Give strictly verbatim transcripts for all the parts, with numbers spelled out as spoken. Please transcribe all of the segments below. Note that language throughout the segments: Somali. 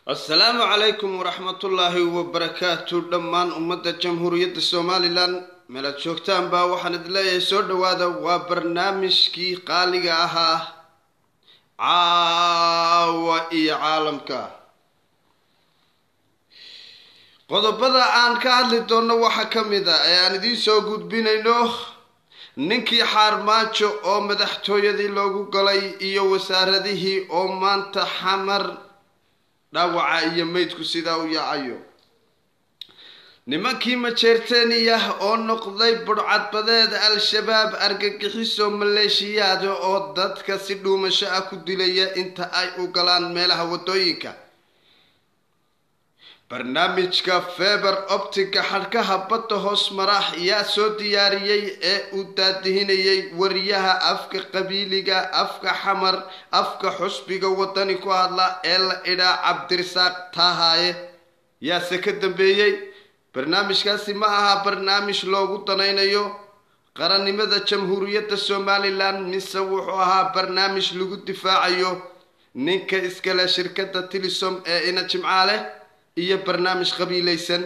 السلام عليكم ورحمة الله وبركاته. دمان أمة جمهورية الصوماليلاند ملاد شوكتان با waxaan idleeyahay soo dhawaada waa barnaamijkii qaaliga ahaa caawa iyo caalamka. qodobada aan ka hadli doono waxa kamid ah ee aan idin soo gudbinayno ninkii xarmaajo oo madaxtooyadii loogu galay iyo wasaaradihii oo maanta xamar dhaawaca iyo meydku sidaa u yaacayo. nimankii majeerteeniya oo noqday burcadbadeed al-shabaab argagixiso maleeshiyaad oo dadka si dhuumasho ah ku dilaya inta ay u galaan meelaha wadooyinka. barnaamijka feber optica xadhkaha badda hoos marax yaa soo diyaariyey ee uu daadihinayay wariyaha afka qabiiliga afka xamar afka xusbiga wadani ku hadla ee la idhaa cabdirasaaq taahaye yaase ka dambeeyey. barnaamijkaasi ma aha barnaamij loogu danaynayo qarannimada jamhuuriyadda somaliland mise wuxuu ahaa barnaamij lagu difaacayo ninka iskale shirkadda tilisom ee ina jimcaale iyo barnaamij qabiilaysan.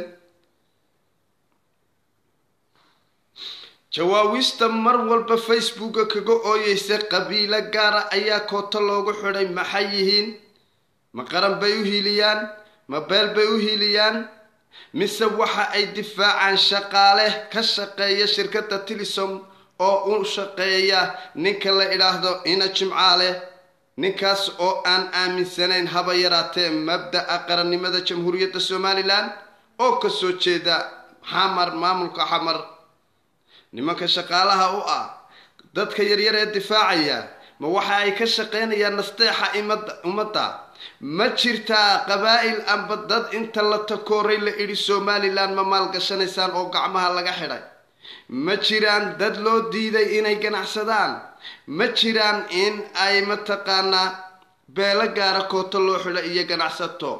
jawaabista mar walba facebooka kaga ooyeysa qabiilo gaara ayaa koota loogu xidhay. maxay yihiin? ma qaran bay u hiiliyaan? ma beel bay u hiiliyaan? mise waxa ay difaacaan shaqaale ka shaqeeya shirkadda tilisom oo u shaqeeya ninka la idhaahdo ina jimcaale, ninkaas oo aan aaminsanayn haba yaraatee mabda'a qarannimada jamhuuriyadda somaliland oo kasoo jeeda xamar maamulka xamar. nimanka shaqaalaha u ah dadka yaryar ee difaacaya ma waxa ay ka shaqeynayaan nasteexa ummadda? ma jirtaa qabaa'il amba dad inta la takooray la idhi somaliland ma maalgashanaysaan oo gacmaha laga xidhay? ma jiraan dad loo diiday inay ganacsadaan? ma jiraan in ay mataqaanaa beelo gaara koota loo xidho iyo ganacsato?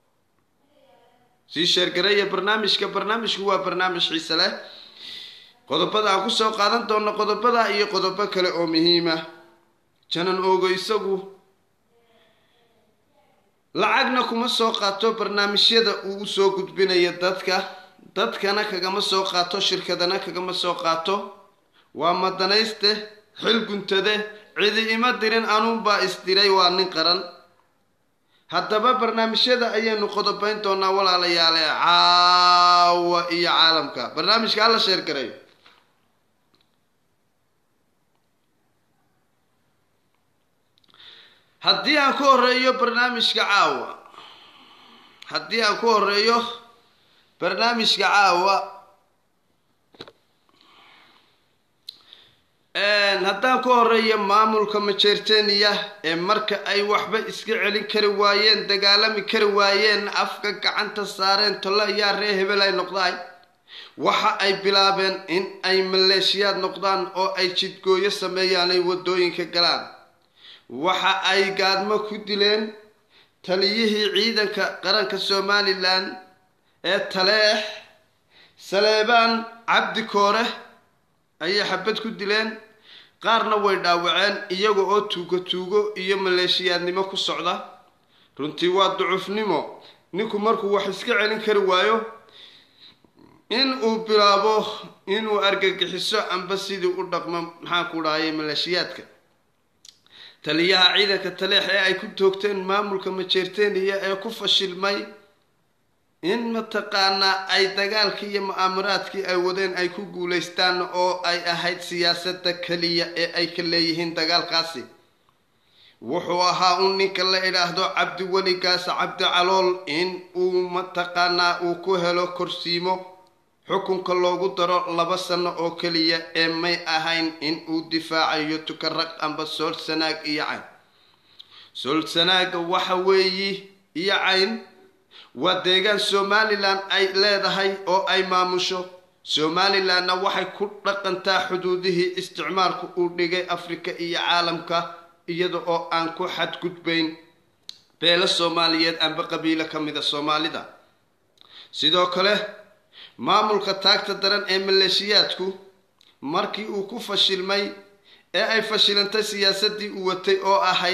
sii sheergareeya barnaamijka. barnaamijku waa barnaamij xiise leh. qodobada aan kusoo qaadan doono qodobada iyo qodobo kale oo muhiima. janan oogo isagu lacagna kuma soo qaato barnaamijyada uu usoo gudbinaya dadka, dadkana kagama soo qaato, shirkadana kagama soo qaato. waa madanayste xil guntade cidi ima dirin anuunbaa isdiray. waa nin qaran. haddaba barnaamijyada ayaynu qodobayn doonaa walaalayaale caawa iyo caalamka. barnaamijka hala sheer garay. haddii aan ku horeeyo barnaamijka caawa haddii aan ku horeeyo barnaamijka caawa haddaan ku horeeyo maamulka majeerteeniya ee marka ay waxba iska celin kari waayeen, dagaalami kari waayeen, afka gacanta saareen tolo ayaa ree hebel ay noqdaay, waxa ay bilaabeen in ay maleeshiyaad noqdaan oo ay jidgooyo sameeyaan ay wadooyinka galaan. waxa ay gaadmo ku dileen taliyihii ciidanka qaranka somaliland ee taleex saleebaan cabdi koore ayay xabad ku dileen. qaarna way dhaawaceen iyaga oo tuugo tuugo iyo maleeshiyaadnimo ku socda. runtii waa ducufnimo ninku markuu wax iska celin kari waayo in uu bilaabo inuu argagixiso amba sidii u dhaqmo maxaan ku dhahayay maleeshiyaadka. taliyaha ciidanka taleex ee ay ku toogteen maamulka majeerteeniya ee ku fashilmay in mataqaanaa ay dagaalkii iyo mu'aamaraadkii ay wadeen ay ku guulaystaan oo ay ahayd siyaasadda keliya ee ay ka leeyihiin dagaalkaasi. wuxuu ahaa un ninka la idhaahdo cabdiweli gaasa cabdi calool in uu mataqaanaa uu ku helo korsiimo xukunka loogu daro laba sano oo keliya ee may ahayn in uu difaacayo tukaraq amba sool sanaag iyo cayn. sool sanaaga waxa weeyi iyo cayn waa deegaan somaliland ay leedahay oo ay maamusho. somalilandna waxay ku dhaqantaa xuduudihii isticmaalku uu dhigay afrika iyo caalamka iyada oo aan ku xadgudbayn beelo soomaaliyeed amba qabiilo ka mida soomaalida. sidoo kale maamulka taagta daran ee maleeshiyaadku markii uu ku fashilmay ee ay fashilantay siyaasadii uu watay oo ahayd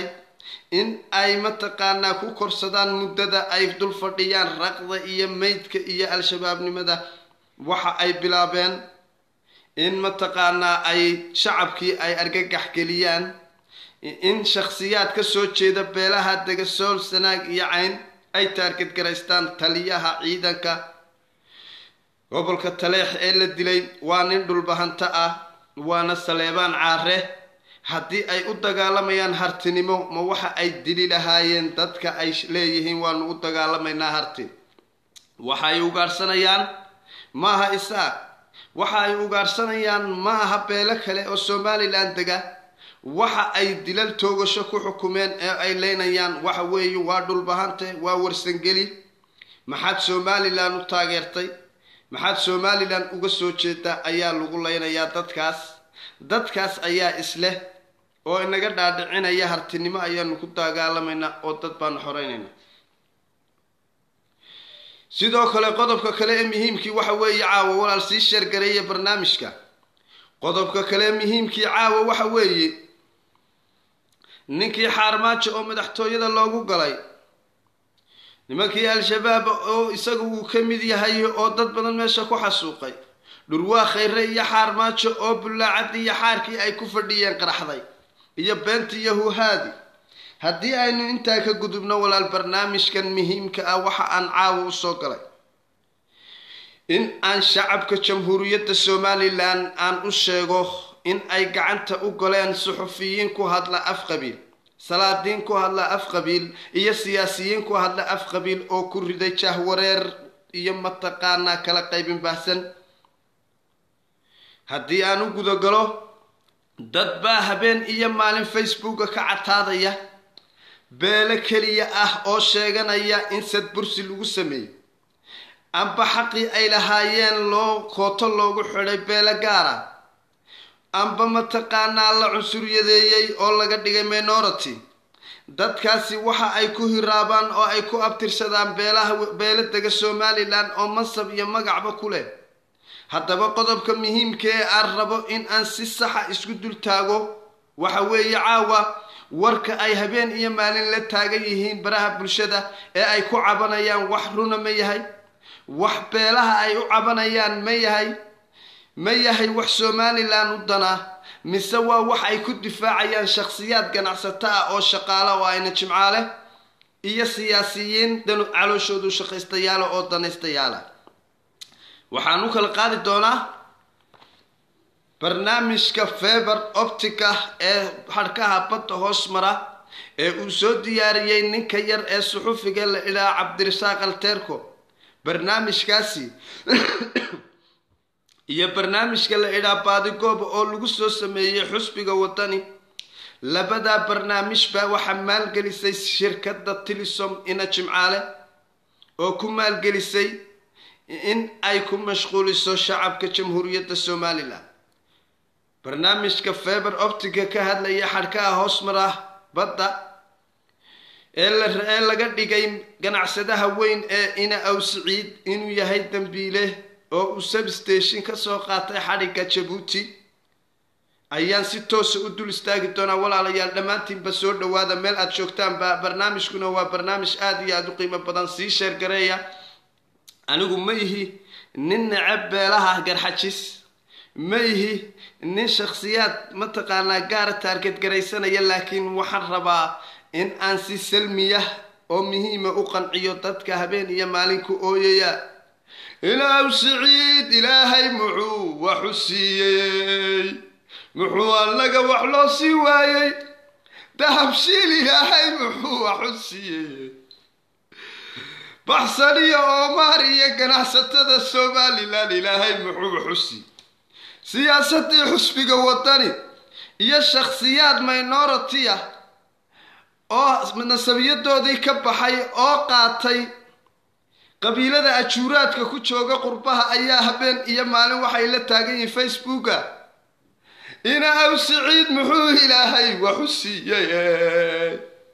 in ay mataqaanaa ku korsadaan muddada ay dul fadhiyaan raqda iyo meydka iyo al-shabaabnimada waxa ay bilaabeen in mataqaanaa ay shacabkii ay argagax geliyaan in shakhsiyaad ka soo jeeda beelaha dega sool sanaag iyo cayn ay taargad garaystaan taliyaha ciidanka gobolka taleex ee la dilay waa nin dhulbahanta ah waana Saleebaan Caare haddii ay u dagaalamayaan hartinimo ma waxa ay dili lahaayeen dadka ay leeyihiin waanu u dagaalamaynaa harti waxa ay ugaarsanayaan maaha isaaq waxa ay ugaarsanayaan maaha beelo kale oo Somaliland dega waxa ay dilal toogasho ku xukumeen ee ay leynayaan waxa weeye waa dhulbahante waa warsangeli maxaad Somaliland u taageertay maxaad Somaliland uga soo jeedaa ayaa lagu leynayaa dadkaas dadkaas ayaa isle oo inaga dhaadhicinaya hartinimo ayaanu ku dagaalamayna oo dad baan xoreynayna sidoo kale qodobka kale ee muhiimkii waxa weeye caawa walaal sii sheer gareeya barnaamijka qodobka kale ee muhiimkii caawa waxa weeye ninkii xaarmaajo oo madaxtooyada loogu galay nimankii al-shabaab oo isagu uu ka mid yahay oo dad badan meesha ku xasuuqay dhurwaa khayre iyo xaarmaajo oo bulaacad iyo xaarkii ay ku fadhiyeen qaraxday iyo beentii yahuhaadi haddii aynu intaa ka gudubno walaal barnaamijkan muhiimka ah waxa aan caawa u soo galay in aan shacabka jamhuuriyadda Somaliland aan u sheego in ay gacanta u galeen suxufiyiin ku hadla af qabiil salaadiin ku hadla af qabiil iyo siyaasiyiin ku hadla af qabiil oo ku riday jahwareer iyo mataqaanaa kala qaybin baahsan haddii aan u guda galo dad baa habeen iyo maalin facebooka ka cataadaya beelo keliya ah oo sheeganaya in sad bursi lagu sameeyo amba xaqii ay lahaayeen loo kooto loogu xidhay beelo gaara amba mataqaanaa la cunsuriyadeeyey oo laga dhigay minority dadkaasi waxa ay ku hiraabaan oo ay ku abtirsadaan beelaha beelo dega Somaliland oo mansab iyo magacba ku leh haddaba qodobka muhiimka ee aan rabo in aan si sax ah isku dul taago waxa weeye caawa warka ay habeen iyo maalin la taagan yihiin baraha bulshada ee ay ku cabanayaan wax runa ma yahay wax beelaha ay u cabanayaan ma yahay ma yahay wax Somaliland u dana mise waa wax ay ku difaacayaan shakhsiyaad ganacsato ah oo shaqaale oo ayna jimcaale iyo siyaasiyiin danu calooshoodu shaqaystayaal oo danaystayaal waxaan u kala qaadi doonaa barnaamijka fiber optica ee xarkaha badda hoos mara ee uu soo diyaariyay ninka yar ee suxufiga la ilaa Cabdirasaaq Alteerko barnaamijkaasi iyo barnaamijka la ilaa Baadigoob oo lagu soo sameeyay xusbiga wadani labada barnaamij baa waxa maalgelisay shirkadda Telesom ina jimcaale oo ku maalgelisay in ay ku mashquuliso shacabka jamhuuriyadda Somaliland barnaamijka fiber optica ka hadlaya xarkaha hoos mara badda ee laga dhigay ganacsadaha weyn ee ina aw Saciid inuu yahay dambiile oo uu substation ka soo qaatay xariga Djibouti ayaan si toos ah u dul istaagi doonaa walaalayaal dhamaantiinba soo dhawaada meel aad joogtaan ba barnaamijkuna waa barnaamij aad iyo aad u qiimo badan sii sheer gareeya anigu ma ihi nin nacab beelaha garxajis ma ihi nin shakhsiyaad mataqaanaa gaar target garaysanaya laakiin waxaan rabaa in aan si salmiya oo muhiim u qanciyo dadka habeen iyo maalin ku ooyaya ilaahu Saciid ilaahay muxuu wax u siiyay muxuu allaga wax loo sii waayay dahabshiil ilaahay muxuu wax u siiyay baxsaniya Omar iyo ganacsatada Somaliland ilaahay muxuu wax u siiyay siyaasadii xusbiga wadani iyo shakhsiyaad minority ah oo nasabiyadoodii ka baxay oo qaatay qabiilada ajuuraadka ku jooga qurbaha ayaa habeen iyo maalin waxay la taagan yihiin facebooka ina aw Saciid muxuu ilaahay wax u siiyay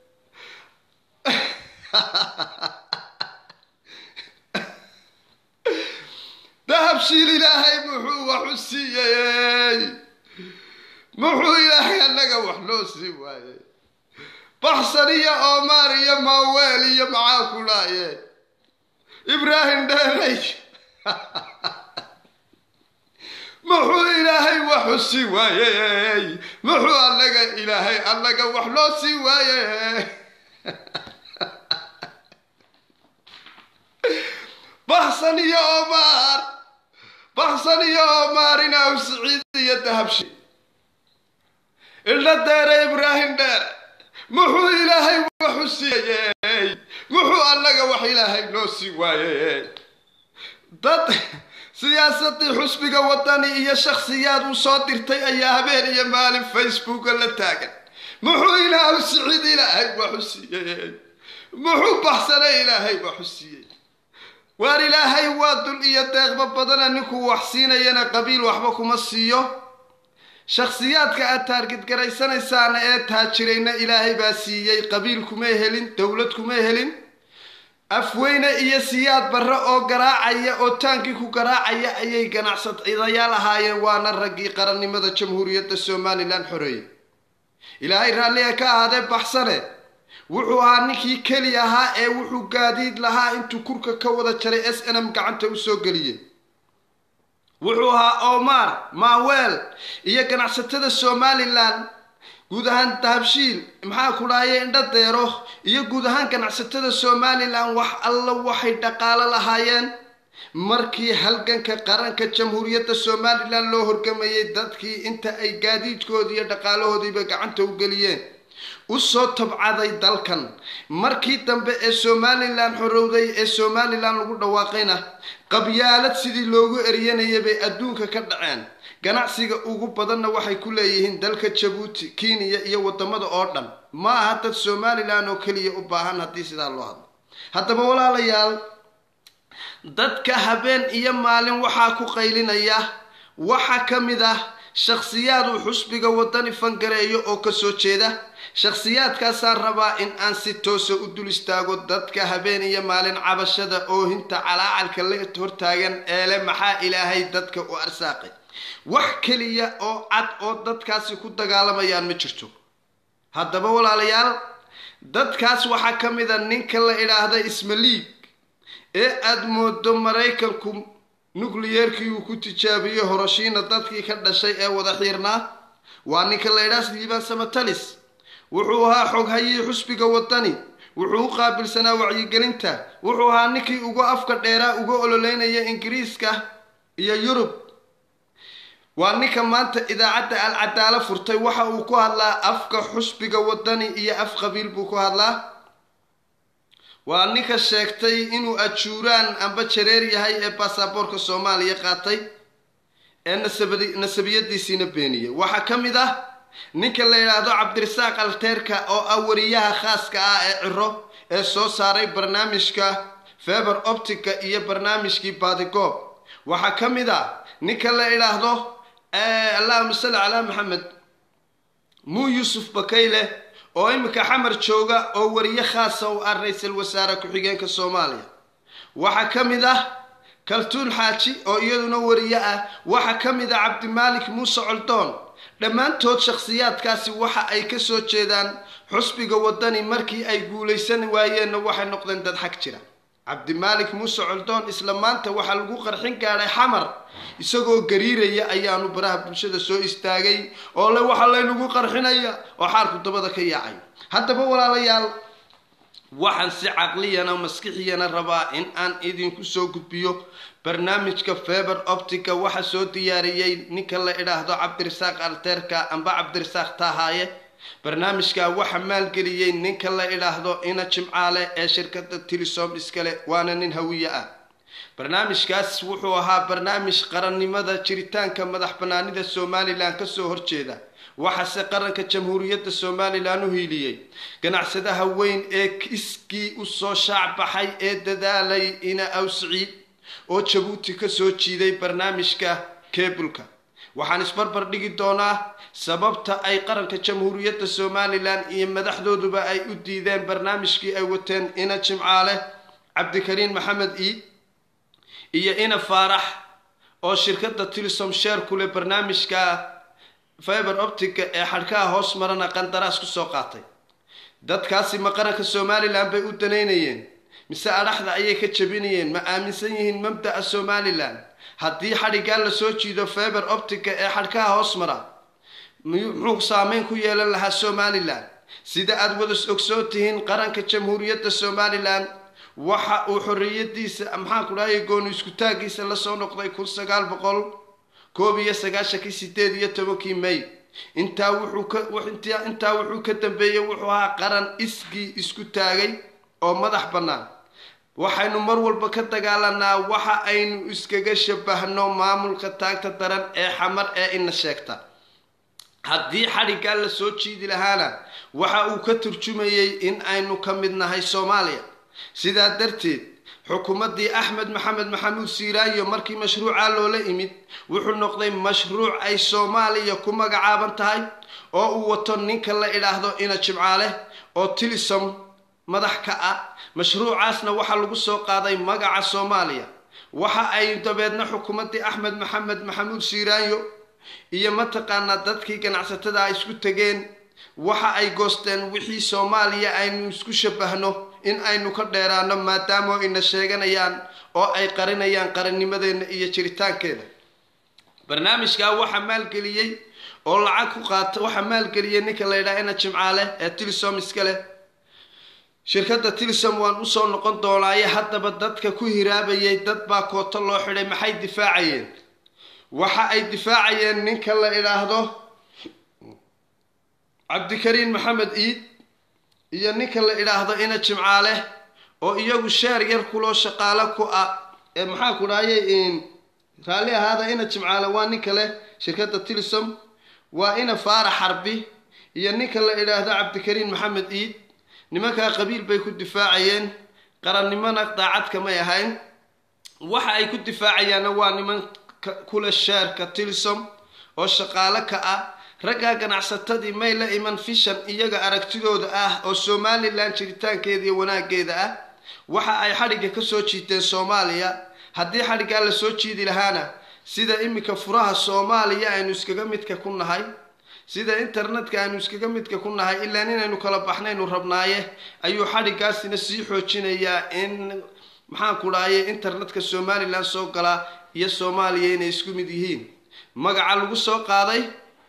dahabshiil ilaahay muxuu wax u siiyay muxuu ilaahay annaga wax loo sii waayay baxsaniya Omar iyo Mawel iyo macaakulaye Ibrahim Dheerey muxuu ilaahay wax u sii waayay muxuu allaga ilaahay allaga wax loo sii waayay baxsaniya Omar baxsaniya Omar inaa Saciid iyo Dahabshi ila Dheerey Ibrahim Dheer muxuu ilaahay wax u siiyay muxuu allaga wax ilaahay loo sii waayay dad siyaasadii xusbiga wadani iyo shakhsiyaad u soo dirtay ayaa habeen iyo maalin Facebook la taagan muxuu ilaahay Saciid ilaahay wax u siiyay muxuu baxsanay ilaahay wax u siiyay waar ilaahay waa dul iyo deeqba badan ninku wax siinayna qabiil waxba kuma siiyo shakhsiyaadka aad target garaysanaysan ee taajirayna ilaahay baa siiyay qabiil kuma helin dawlad kuma helin afweyne iyo siyaad barra oo garaacaya oo taankii ku garaacaya ayay ganacsadayaal ahaayeen waana ragii qarannimada jamhuuriyadda Soomaaliland xoreeyay ilaahay raaliga ka ahaade baxsane wuxuu ahaa ninkii keli ahaa ee wuxuu gaadiid lahaa intuu kurka ka wada jaray S N M gacanta u soo galiyay wuxuu ahaa Omar Mawel iyo ganacsatada Soomaaliland guud ahaan Dahabshiil maxaa ku dhaayay indha deero iyo guud ahaan ganacsatada Soomaaliland wax alla waxay dhaqaale lahaayeen markii halganka qaranka jamhuuriyadda Soomaaliland loo horgamayay dadkii inta ay gaadiidkoodii iyo dhaqaalahoodiiba gacanta u galiyeen u soo tabcaday dalkan markii dambe ee Soomaaliland xorowday ee Soomaaliland lagu dhawaaqayna qabyaalad sidii loogu eriyanayay bay adduunka ka dhaceen ganacsiga ugu badanna waxay ku leeyihiin dalka Djibouti Kenya iyo wadamada oo dhan ma aha dad Soomaaliland oo kaliya u baahan hadii sidaa loo hadlo haddaba walaalayaal dadka habeen iyo maalin waxa ku qaylinaya waxa kamid ah shakhsiyaad u xusbiga wadani fangareeyo oo ka soo jeeda shakhsiyaadkaas rabaa in aan si toos ah u dul istaago dadka habeen iyo maalin cabashada oo hinta calaacalka la hortaagan eele maxaa ilaahay dadka u arsaaqay wax kaliya oo cad oo dadkaasi ku dagaalamayaan ma jirto haddaba walaalayaal dadkaas waxa kamid ah ninka la ilaahdo Ismaliig ee aad moodo Mareykanku nuclearkii uu ku tijaabiyay Hiroshima dadkii ka dhashay ee wada xiirnaa waa ninka la ilaahdo Liban Samatalis wuxuu ahaa xog hayay xusbiga wadani wuxuu qaabilsanaa wacyigelinta wuxuu ahaa ninkii ugu afka dheeraa ugu ololeynaya Ingiriiska iyo Yurub waa ninka maanta idaacadda Al-Cadaala furtay waxa uu ku hadlaa afka xusbiga wadani iyo af qabiil buu ku hadlaa waa ninka sheegtay inuu ajuuraan amba jareer yahay ee baasaboorka Soomaaliya qaatay ee nasabiyadiisina beeniyay waxa kamid ah ninka la yiraahdo Cabdirasaaq Alteerka oo awariyaha khaaska ah ee Ciro ee soo saaray barnaamijka Fiber Optic iyo barnaamijkii Baadigob waxa kamid ah ninka la yiraahdo ee Allahumma salli ala Muhammad Mu Yusuf Bakayle oo imika xamar jooga oo wariye khaas ah oo ra'iisul wasaare ku xigeenka Soomaaliya waxa kamid ah Kaltuun Xaaji oo iyaduna wariye ah waxa kamid ah Cabdimaalik Muuse Coldoon dhammaantood shakhsiyaadkaasi waxa ay ka soo jeedaan xusbiga wadani markii ay guuleysan waayeen waxay noqdeen dad xaq jira Cabdimaalik Muuse Coldoon isla maanta waxa lagu qarxin gaaray xamar isagoo gariiraya ayaanu baraha bulshada soo istaagay oo la waxa la lagu qarxinaya oo xaalku dabada ka yaacay haddaba walaalayaal waxaan si caqliyana maskaxiyana rabaa in aan idinku soo gudbiyo barnaamijka Fiber Optic waxa soo diyaariyay ninka la ilaahdo Cabdirasaaq Alteerka amba Cabdirasaaq Tahaye barnaamijka waxa maalgeliyay ninka la ilaahdo Ina Jimcaale ee shirkadda Telesom iskale waana nin hawiye ah barnaamijkaas wuxuu ahaa barnaamij qarannimada jiritaanka madax banaanida Soomaaliland ka soo horjeeda waxa se qaranka jamhuuriyadda Soomaaliland u hiiliyay ganacsadaha weyn ee iskii u soo shaac baxay ee dadaalay ina awsiciid oo Djibouti ka soo jiiday barnaamijka keebulka waxaan isbarbar dhigi doonaa sababta ay qaranka jamhuuriyadda Soomaaliland iyo madaxdooduba ay u diideen barnaamijkii ay wateen Ina Jimcaale Cabdikariin Maxamed Iid iyo Ina Faarax oo shirkadda Telesom share kule barnaamijka Fiber Optic ee xalkaha hoos marana qandaraas ku soo qaatay dadkaasi ma qaranka Somaliland bay u danaynayeen mise araxda ayay ka jabinayeen? ma aaminsan yihiin mabda'a Somaliland? haddii xadhigaa la soo jiido fiber optica ee xadhkaha hoos mara muxuu saameyn ku yeelan lahaa Somaliland? sida aad wada ogsoon tihiin qaranka jamhuuriyadda Somaliland waxa uu xorriyadiisa maxaan ku dhahay gooni isku taagiisa la soo noqday kun sagaal boqol koob iyo sagaashan iyo sideed iyo tobankii May. intaa wuxuu ka intaa wuxuu ka dambeeyay wuxuu ahaa qaran isgii isku taagay oo madax bannaan. waxaynu mar walba ka dagaalanaa waxa aynu iskaga shabahno maamulka taagta daran ee xamar ee ina sheegta. haddii xadhigaa la soo jiidi lahaana waxa uu ka turjumayay in aynu ka mid nahay Soomaaliya. sidaa darteed xukuumaddii Axmed Maxamed Maxamuud Siiraayo markii mashruuca loola imid wuxuu noqday mashruuc ay Soomaaliya ku magacaaban tahay oo uu wato ninka la idhaahdo Ina Jimcaale oo Tilisom madax ka ah. mashruucaasna waxa lagu soo qaaday magaca Soomaaliya. waxa ay dabeedna xukuumaddii Axmed Maxamed Maxamuud Siiraayo iyo mataqaanaa dadkii ganacsatada ay isku tageen waxa ay goosteen wixii Soomaaliya aynu isku shabahno in aynu ka dheeraano maadaama ina sheeganayaan oo ay qarinayaan qarannimadeena iyo jiritaankeeda. barnaamijka waxa maalgeliyay oo lacag ku qaata waxa maalgeliyay ninka la yiraahdo Ina Jimcaale ee Tilisom iskale. shirkadda Tilisom waan u soo noqon doonaa. haddaba dadka ku hiraabayay dad baa koota loo xidhay. maxay difaacayeen? waxa ay difaacayeen ninka la yiraahdo Cabdikariin Maxamed Iid iyo ninka la yiraahdo Ina Jimcaale oo iyagu sheer yar kuloo shaqaale ku ah ee maxaa ku dhaayay in raali ahaada. Ina Jimcaale waa ninka leh shirkadda Tilisom, waa Ina Faarax Xarbi iyo ninka la yiraahdo Cabdikariin Maxamed Iid. nimanka qabiil bay ku difaacayeen, qarannimana daacad kama ahayn. waxa ay ku difaacayaan waa niman kula sheerka Tilisom oo shaqaale ka ah. ragga ganacsatadii may la iman fishan iyaga aragtidooda ah oo Somaliland jiritaankeeda iyo wanaageeda ah. waxa ay xadhiga ka soo jiiteen Soomaaliya. haddii xadhigaa la soo jiidi lahaana sida imika furaha Soomaaliya aynu iskaga midka ku nahay, sida internetka aynu iskaga midka ku nahay ilaa inaynu kala baxnaynu rabnaaye ayuu xadhigaasina sii xoojinayaa in maxaan ku dhaayay internetka Somaliland soo gala iyo Soomaaliya inay isku mid yihiin. magaca lagu soo qaaday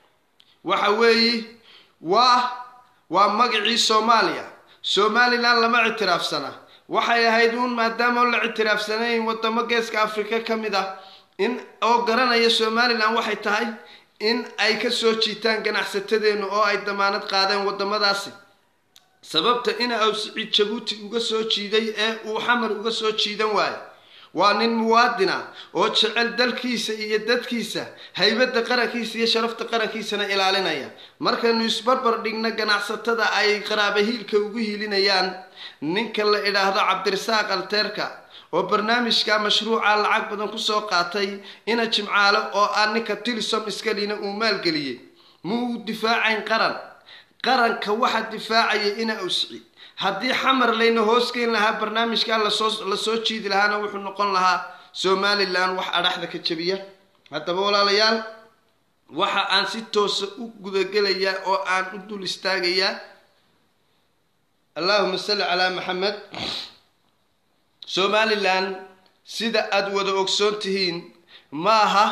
waxa weeye waa waa magacii Soomaaliya. Somaliland lama ictiraafsana. waxay ahayd uun maadaama la ictiraafsanayn wadamo geeska Afrika ka mid ah in oo garanaya Somaliland waxay tahay in ay ka soo jiitaan ganacsatadeenu oo ay damaanad qaadeen wadamadaasi. sababta ina uu Siciid Jabuuti uga soo jiiday ee uu xamar uga soo jiidan waay waa nin muwaadina oo jecel dalkiisa iyo dadkiisa, haybadda qarankiisa iyo sharafta qarankiisana ilaalinaya. markaynu isbarbar dhigna ganacsatada ay qaraabahiilka ugu hiilinayaan ninka la idhaahdo Cabdirasaaq Alteerka oo barnaamijka mashruuca lacag badan ku soo qaatay, Ina Jimcaale oo aan ninka Tilisom iskalina uu maalgeliyay, muu difaacayn qaran. qaranka waxa difaacaya Ina Siciid. haddii xamar layna hoos geyn lahaa barnaamijka la soo la soo jiidi lahaana wuxuu noqon lahaa Somaliland wax araxda ka jabiya. haddaba walaalayaal waxa aan si toos u gudagelayaa oo aan u dul istaagayaa Allahumma salli ala Muhammad. Somaliland sida aad wada ogsoon tihiin maaha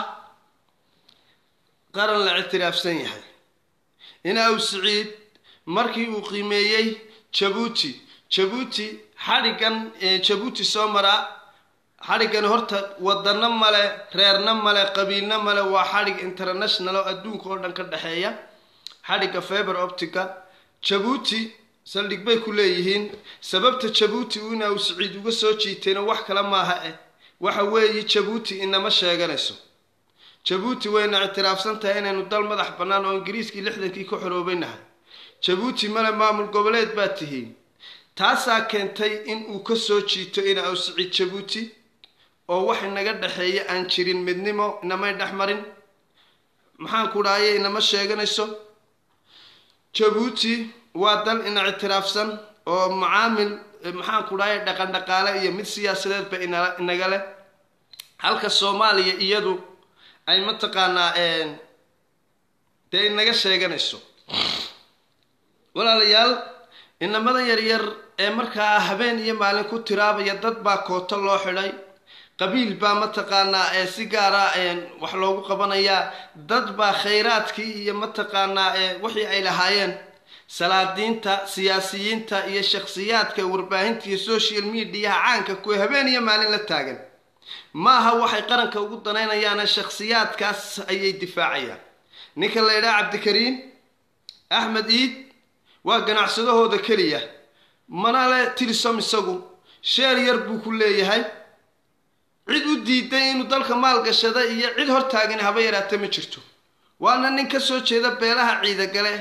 qaran la ictiraafsan yahay. Ina Siciid markii uu qiimeeyay Jabuuti Jabuuti xadhigan Jabuuti soo mara xadhigan horta wadana male, reerna male, qabiilna male, waa xadhig international oo adduunka oo dhan ka dhaxeeya. xadhiga fiber optica Jabuuti saldhig bay ku leeyihiin. sababta Jabuuti uu Ina Siciid uga soo jiitayna wax kala maaha eh waxa weeye Jabuuti inama sheeganayso. Jabuuti wayna ictiraafsan tahay inaynu dal madax bannaan oo Ingiriiskii lixdankii ku xoroobaynahay. Jabuuti male maamul goboleed baa tihiin. taasaa keentay in uu ka soo jiito Ina Siciid Jabuuti oo wax naga dhaxeeya aan jirin, midnimo inamay dhaxmarin. maxaan ku dhaayay inama sheeganayso. Jabuuti waa dal ina ictiraafsan oo macaamil maxaan ku dhaayay dhaqan dhaqaale iyo mid siyaasadeed ba inaga leh. halka Soomaaliya iyadu ay mataqaanaa een dee inaga sheeganayso. walaalayaal inamadan yaryar ee markaa habeen iyo maalin ku tiraabaya dad baa kooto loo xidhay qabiil baa mataqaanaa ee si gaara wax loogu qabanayaa dad baa khayraadkii iyo mataqaanaa ee wixii ay lahaayeen salaadiinta siyaasiyiinta iyo shakhsiyaadka warbaahinta iyo social media caanka ku habeen iyo maalin la taagan maaha waxay qaranka ugu danaynayaan shakhsiyaadkaas ayay difaacayaan ninka la yiraahdo Cabdikariin Axmed Iid waa ganacsadahooda kaliya manale Telesom isagu sheer yar buu ku leeyahay cid u diiday inuu dalka maal gashada iyo cid hor taagan haba yaraatay ma jirto waana nin ka soo jeeda beelaha ciida gale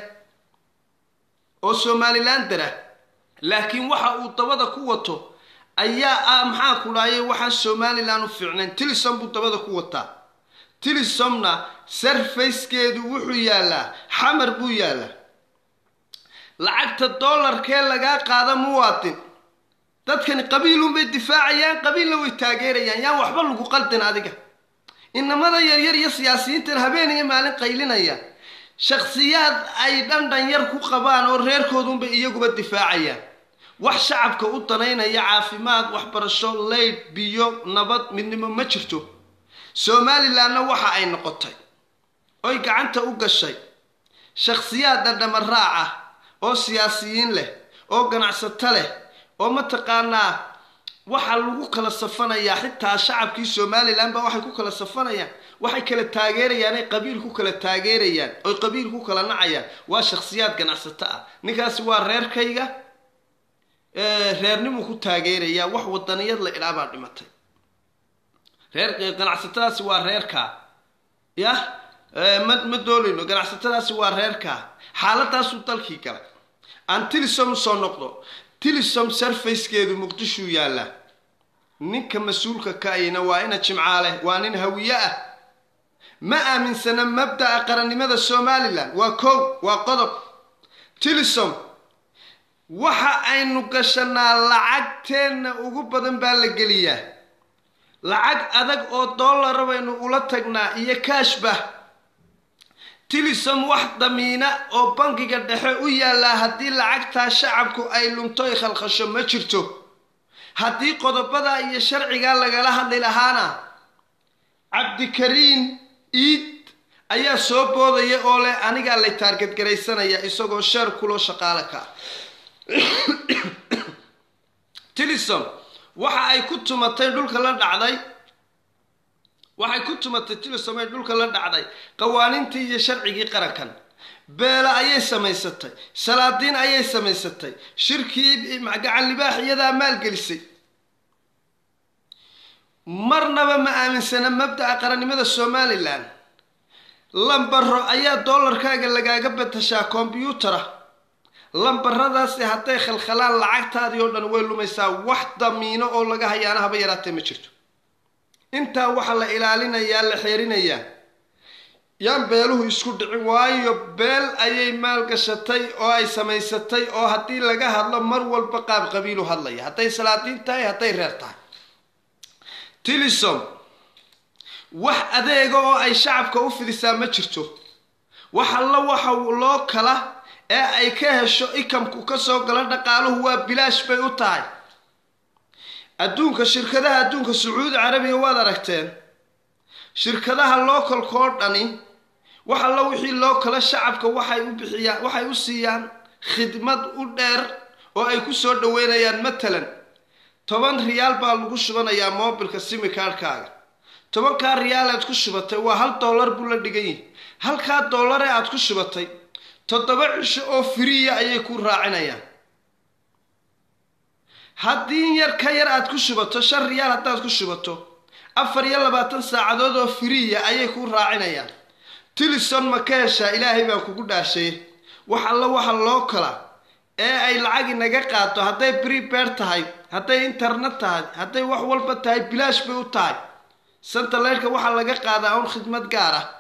oo Somaliland dara laakiin waxa uu dabada ku wato ayaa ah maxaa ku dhaayay waxaan Somaliland u fiicnaan Telesom buu dabada ku wataa Telesomna surface-keedu wuxuu yaalaa xamar buu yaalaa lacagta dollarkee laga qaado muwaadin dadkan qabiilun bay difaacayaan qabiilna way taageerayaan yaa waxba lagu qaldin adiga inamada yar yar iyo siyaasiyiintan habeen iyo maalin qaylinaya shakhsiyaad ay dhandhan yar ku qabaan oo reerkoodun bay iyaguba difaacayaan wax shacabka u danaynaya caafimaad waxbarasho leyd biyo nabad midnimo ma jirto Somalilandna waxa ay noqotay oy gacanta u gashay shakhsiyaad dhandhama raaca oo siyaasiyiin leh oo ganacsato leh oo mataqaanaa waxa lagu kala safanayaa xitaa shacabkii Somaliland ba waxay ku kala safanayaan waxay kala taageerayaan ay qabiil ku kala taageerayaan oo qabiil ku kala nacayaan waa shakhsiyaad ganacsato ah ninkaasi waa reerkayga ee reernimo ku taageeraya wax wadaniyad la ilaaba dhimatay reer ganacsatadaasi waa reerka ya mad ma doolino ganacsatadaasi waa reerka xaaladaas uu dalkii galay aan Telesom soo noqdo Telesom surface-keedu Muqdisho yaala ninka mas'uulka ka ayna waa ina Jimcaale waa nin hawiye ah ma aaminsana mabda'a qarannimada Somaliland waa koow waa qodob Telesom waxa aynu gashanaa lacagteena ugu badan baa la geliyaa lacag adag oo dollar baynu ula tagnaa iyo cashba Telesom wax damiina oo bangiga dhexe u yaala hadii lacagta shacabku ay lunto ay khalkhasho ma jirto hadii qodobada iyo sharciga lagala hadli lahaana Cabdikariin Iid ayaa soo boodaya oo leh aniga la target gareysanaya isagoo shar kulo shaqaale ka Telesom waxa ay ku tumatay dhulka la dhacday waxay ku tumatay Telesom ay dhulka la dhacday qawaanintii iyo sharcigii qarankan beela ayay samaysatay salaadiin ayay samaysatay shirkii magacan libaaxiyada maal gelisay marnaba ma aaminsana mabda'a qarannimada Somaliland lambaro ayaa dollarkaaga lagaaga batashaa computer lambaradaasi haday khalkhalaan lacagtaadii oo dhan way lumaysaa wax damiino oo laga hayaana haba yaraatay ma jirto inta waxa la ilaalinayaa la xeerinayaa yaan beeluhu isku dhicin waayo beel ayay maal gashatay oo ay samaysatay oo hadii laga hadlo mar walba qaab qabiilu hadlaya haday salaadiin tahay haday reer tahay Telesom wax adeega oo ay shacabka u fidisaa ma jirto waxa la waxa loo kala ee ay ka hesho ikamku ka soo gala dhaqaaluhu waa bilaash bay u tahay adduunka shirkadaha adduunka Sacuudi Carabiga waad aragteen shirkadaha local koodhani waxa la wixii loo kala shacabka waxay u bixiyaan waxay u siiyaan khidmad u dheer oo ay ku soo dhaweynayaan matalan toban riyaal baa lagu shubanayaa mobilka sim card-kaaga toban ka riyaal aad ku shubatay waa hal dollar buu la dhigay halka dollar ee aad ku shubatay toddoba cisho oo free ayay ku raacinayaan haddii yar ka yar aad ku shubato shan riyaal hadaad ku shubato afar iyo labaatan saacadood oo free ayay ku raacinayaan Telesom ma ka heshaa ilaahay baa kugu dhaashay wax alla waxa loo kala ee ay lacag inaga qaato haday prepaid tahay haday internet tahay haday wax walba tahay bilaash bay u tahay satellite-ka waxa laga qaadaa oo khidmad gaar ah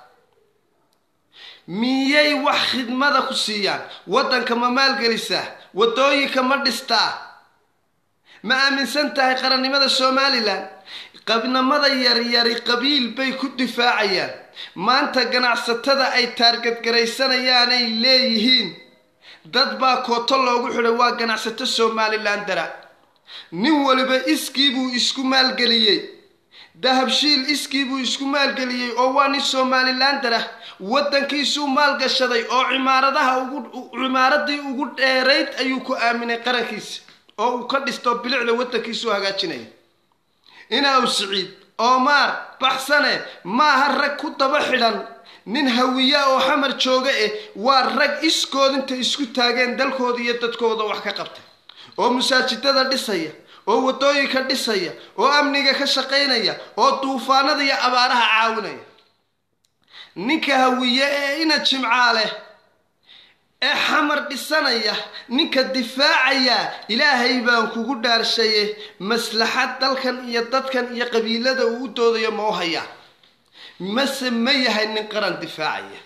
miyay wax khidmada ku siiyaan wadanka ma maal gelisa wadooyinka ma dhistaa ma aaminsan tahay qarannimada Somaliland qabnamada yar yar qabiil bay ku difaacayaan maanta ganacsatada ay target gareysanayaan ay leeyihiin dad baa kooto loogu xidhay waa ganacsato Somaliland dara nin waliba iskii buu isku maalgeliyay dahabshiil iskii buu isku maalgeliyay oo waa nin Somaliland dara wadankiisu maal gashaday oo cimaaradaha ugu cimaaradii ugu dheereyd ayuu ku aaminay qarankiisa oo uu ka dhisto bilicda wadankiisu hagaajinay ina uu Saciid Omar baxsane ma harag ku daba xidhan nin hawiya oo xamar jooga eh waa rag iskood inta isku taageen dalkooda iyo dadkooda wax ka qabtay oo masaajidada dhisaya oo wadooyinka dhisaya oo amniga ka shaqeynaya oo duufaanada iyo abaaraha caawinaya ninka hawiye ee ina Jimcaale ee xamar dhisanaya ninka difaacaya ilaahay baan kugu dhaarshay maslaxad dalkan iyo dadkan iyo qabiilada uu doodayo ma haya ma sameeyahay nin qaran difaacaya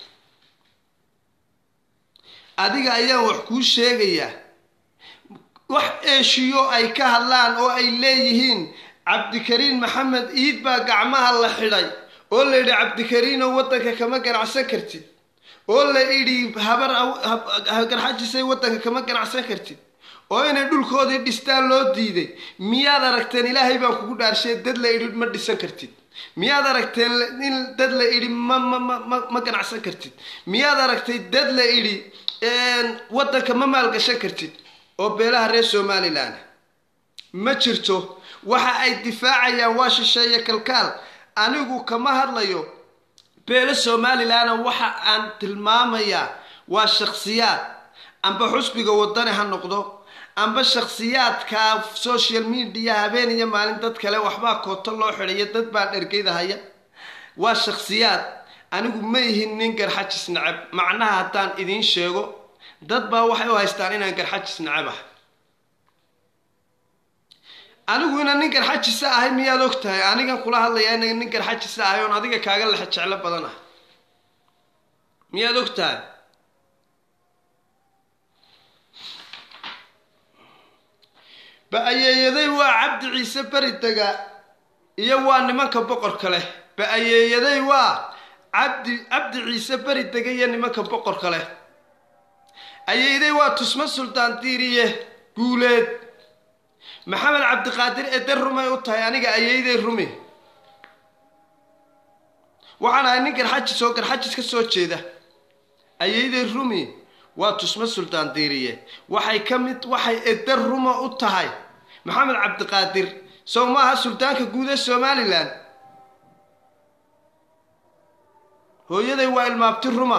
adiga ayaa wax ku sheegaya wax eeshiyo ay ka hadlaan oo ay leeyihiin Cabdikariin Maxamed Iid baa gacmaha la xidhay oo la yiri Cabdikariin oo wadanka kama ganacsan kartid oo la yiri habar garxajisay wadanka kama ganacsan kartid oo inay dhulkoodii dhistaan loo diiday miyaad aragteen ilaahay baan kugu dhaarshay dad la yiri ma dhisan kartid miyaad aragteen in dad la yiri ma ma ma ganacsan kartid miyaad aragtay dad la yiri een wadanka ma maal gashan kartid oo beelaha reer Somaliland ma jirto waxa ay difaacayaan waa shisheeye kalkaal anigu kama hadlayo beela Somaliland waxa aan tilmaamaya waa shakhsiyaad amba xusbiga wadani ha noqdo amba shakhsiyaadka social media habeen iyo maalin dad kale waxba kooto loo xiriyo dad baa dhergeyda haya waa shakhsiyaad anigu ma yihiin nin garxajis nacab macnaha haddaan idin sheego dad baa waxay u haystaan inaan garxajis nacab ah anigu inaan nin garxajis ahay miyaad ogtahay aniga kula hadlayaa inaan nin garxajis ahay oo adiga kaaga la jecel badan ah miyaad ogtahay ba ayeeyaday waa Cabdi Ciise bari taga iyo waa nimanka boqorka leh ba ayeeyaday waa Cabdi Cabdi Ciise bari taga iyo nimanka boqorka leh ayeeyaday waa Tusma Sultaan Diiriye Guuleed Maxamed Cabdi Qaadir ee darumay u tahay aniga ayeeyaday rumi waxaan ahay nin garxajis oo garxajis ka soo jeeda ayeeyaday rumi waa Tusma Sultaan Diiriye waxay kamid waxay eedar ruma u tahay Maxamed Cabdi Qaadir Soomaha sultaanka guud ee Somaliland hooyaday waa ilmaabti ruma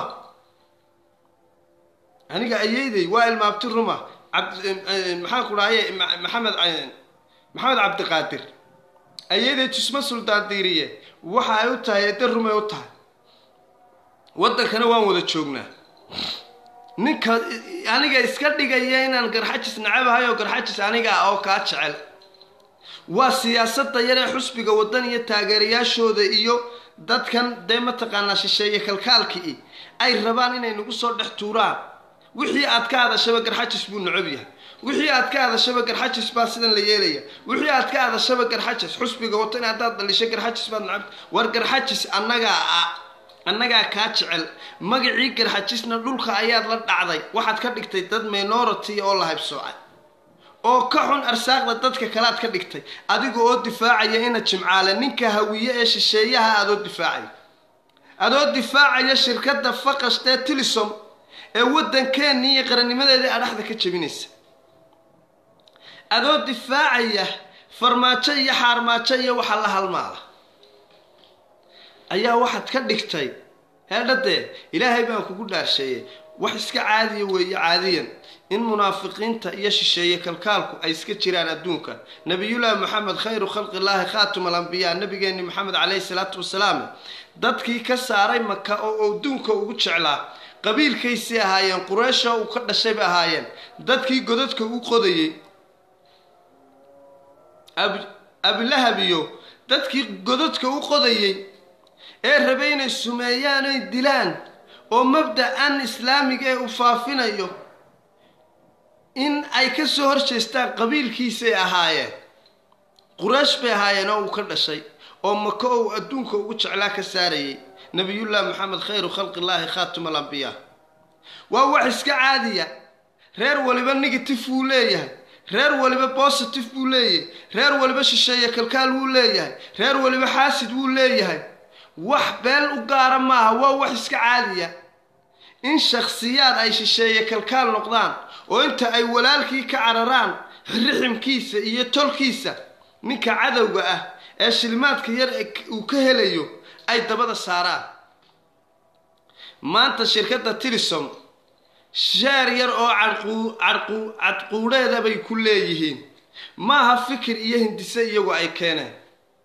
aniga ayeeyaday waa ilmaabti ruma عبد محمد قرايه محمد محمد عبد القادر ايده تسمى سلطان ديريه waxa ay u tahay darumay u tahay wadankana waan wada joognaa ninka aniga iska dhigaya inaan garxajis nacabahay oo garxajis aniga oo ka jecel waa siyaasadda yar ee xusbiga wadan iyo taageerayaashooda iyo dadkan deema taqaana shisheeye kalkaalkii ay rabaan inay nagu soo dhex tuuraan wixii aad ka hadashaba garxajis buu nacab yahay wixii aad ka hadashaba garxajis baa sidan la yeelaya wixii aad ka hadashaba garxajis xusbiga wadan aad dalishay garxajis baa nacab war garxajis annaga annaga ka jecel magacii garxajisna dhulka ayaad la dhacday waxaad ka dhigtay dad minority oo la haybsoocay oo ka xun arsaaqda dadka kale aad ka dhigtay adiga oo difaacaya ina Jimcaale ninka hawiye ee shisheeyaha aad oo difaacay aad oo difaacaya shirkadda faqashta Telesom ee wadankeena iyo qarannimadeeda adhaxda ka jabinaysa adoo difaacaya farmaajo iyo xarmaajo iyo waxa la halmaala ayaa waxaad ka dhigtay heedhade ilaahay baa kugu dhaarshay wax iska caadi weeye caadiyan in munaafiqiinta iyo shisheeye kalkaalku ay iska jiraan adduunka nabiyullah maxamed khayru khalqi allah khaatuma al-anbiya nabigeeni maxamed alayhi salatu wasalaam dadkii ka saaray Makka oo adduunka ugu jeclaa qabiilkiisii ahaayeen Quraysh oo ka dhashay ahaayeen dadkii godadka u qodayay ab ablahabiyo dadkii godadka u qodayay ee rabayna sumeeyaan ay dilaan oo mabda'an islaamiga ee u faafinayo in ay ka soo horjeestaan qabiilkiisii ahaayeen Quraysh bay ahaayeen oo ka dhashay oo Makka oo adduunka ugu jeclaa ka saarayay nabiyullah maxamed khayru khalqi allah khaatuma al-anbiya waa wax iska caadiya reer waliba negative wuu leeyahay reer waliba positive wuu leeyahay reer waliba shisheeye kalkaal wuu leeyahay reer waliba xaasid wuu leeyahay wax beel u gaara maaha waa wax iska caadiya in shakhsiyaad ay shisheeye kalkaal noqdaan oo inta ay walaalkii ka cararaan riximkiisa iyo tolkiisa ninka cadowga ah ee shilmaadka yar uu ka helayo ay dabada saaraan maanta shirkadda Telesom shaar yar oo carqu carqu cadquureeda bay ku leeyihiin maaha fikir iyo hindise iyagu ay keeneen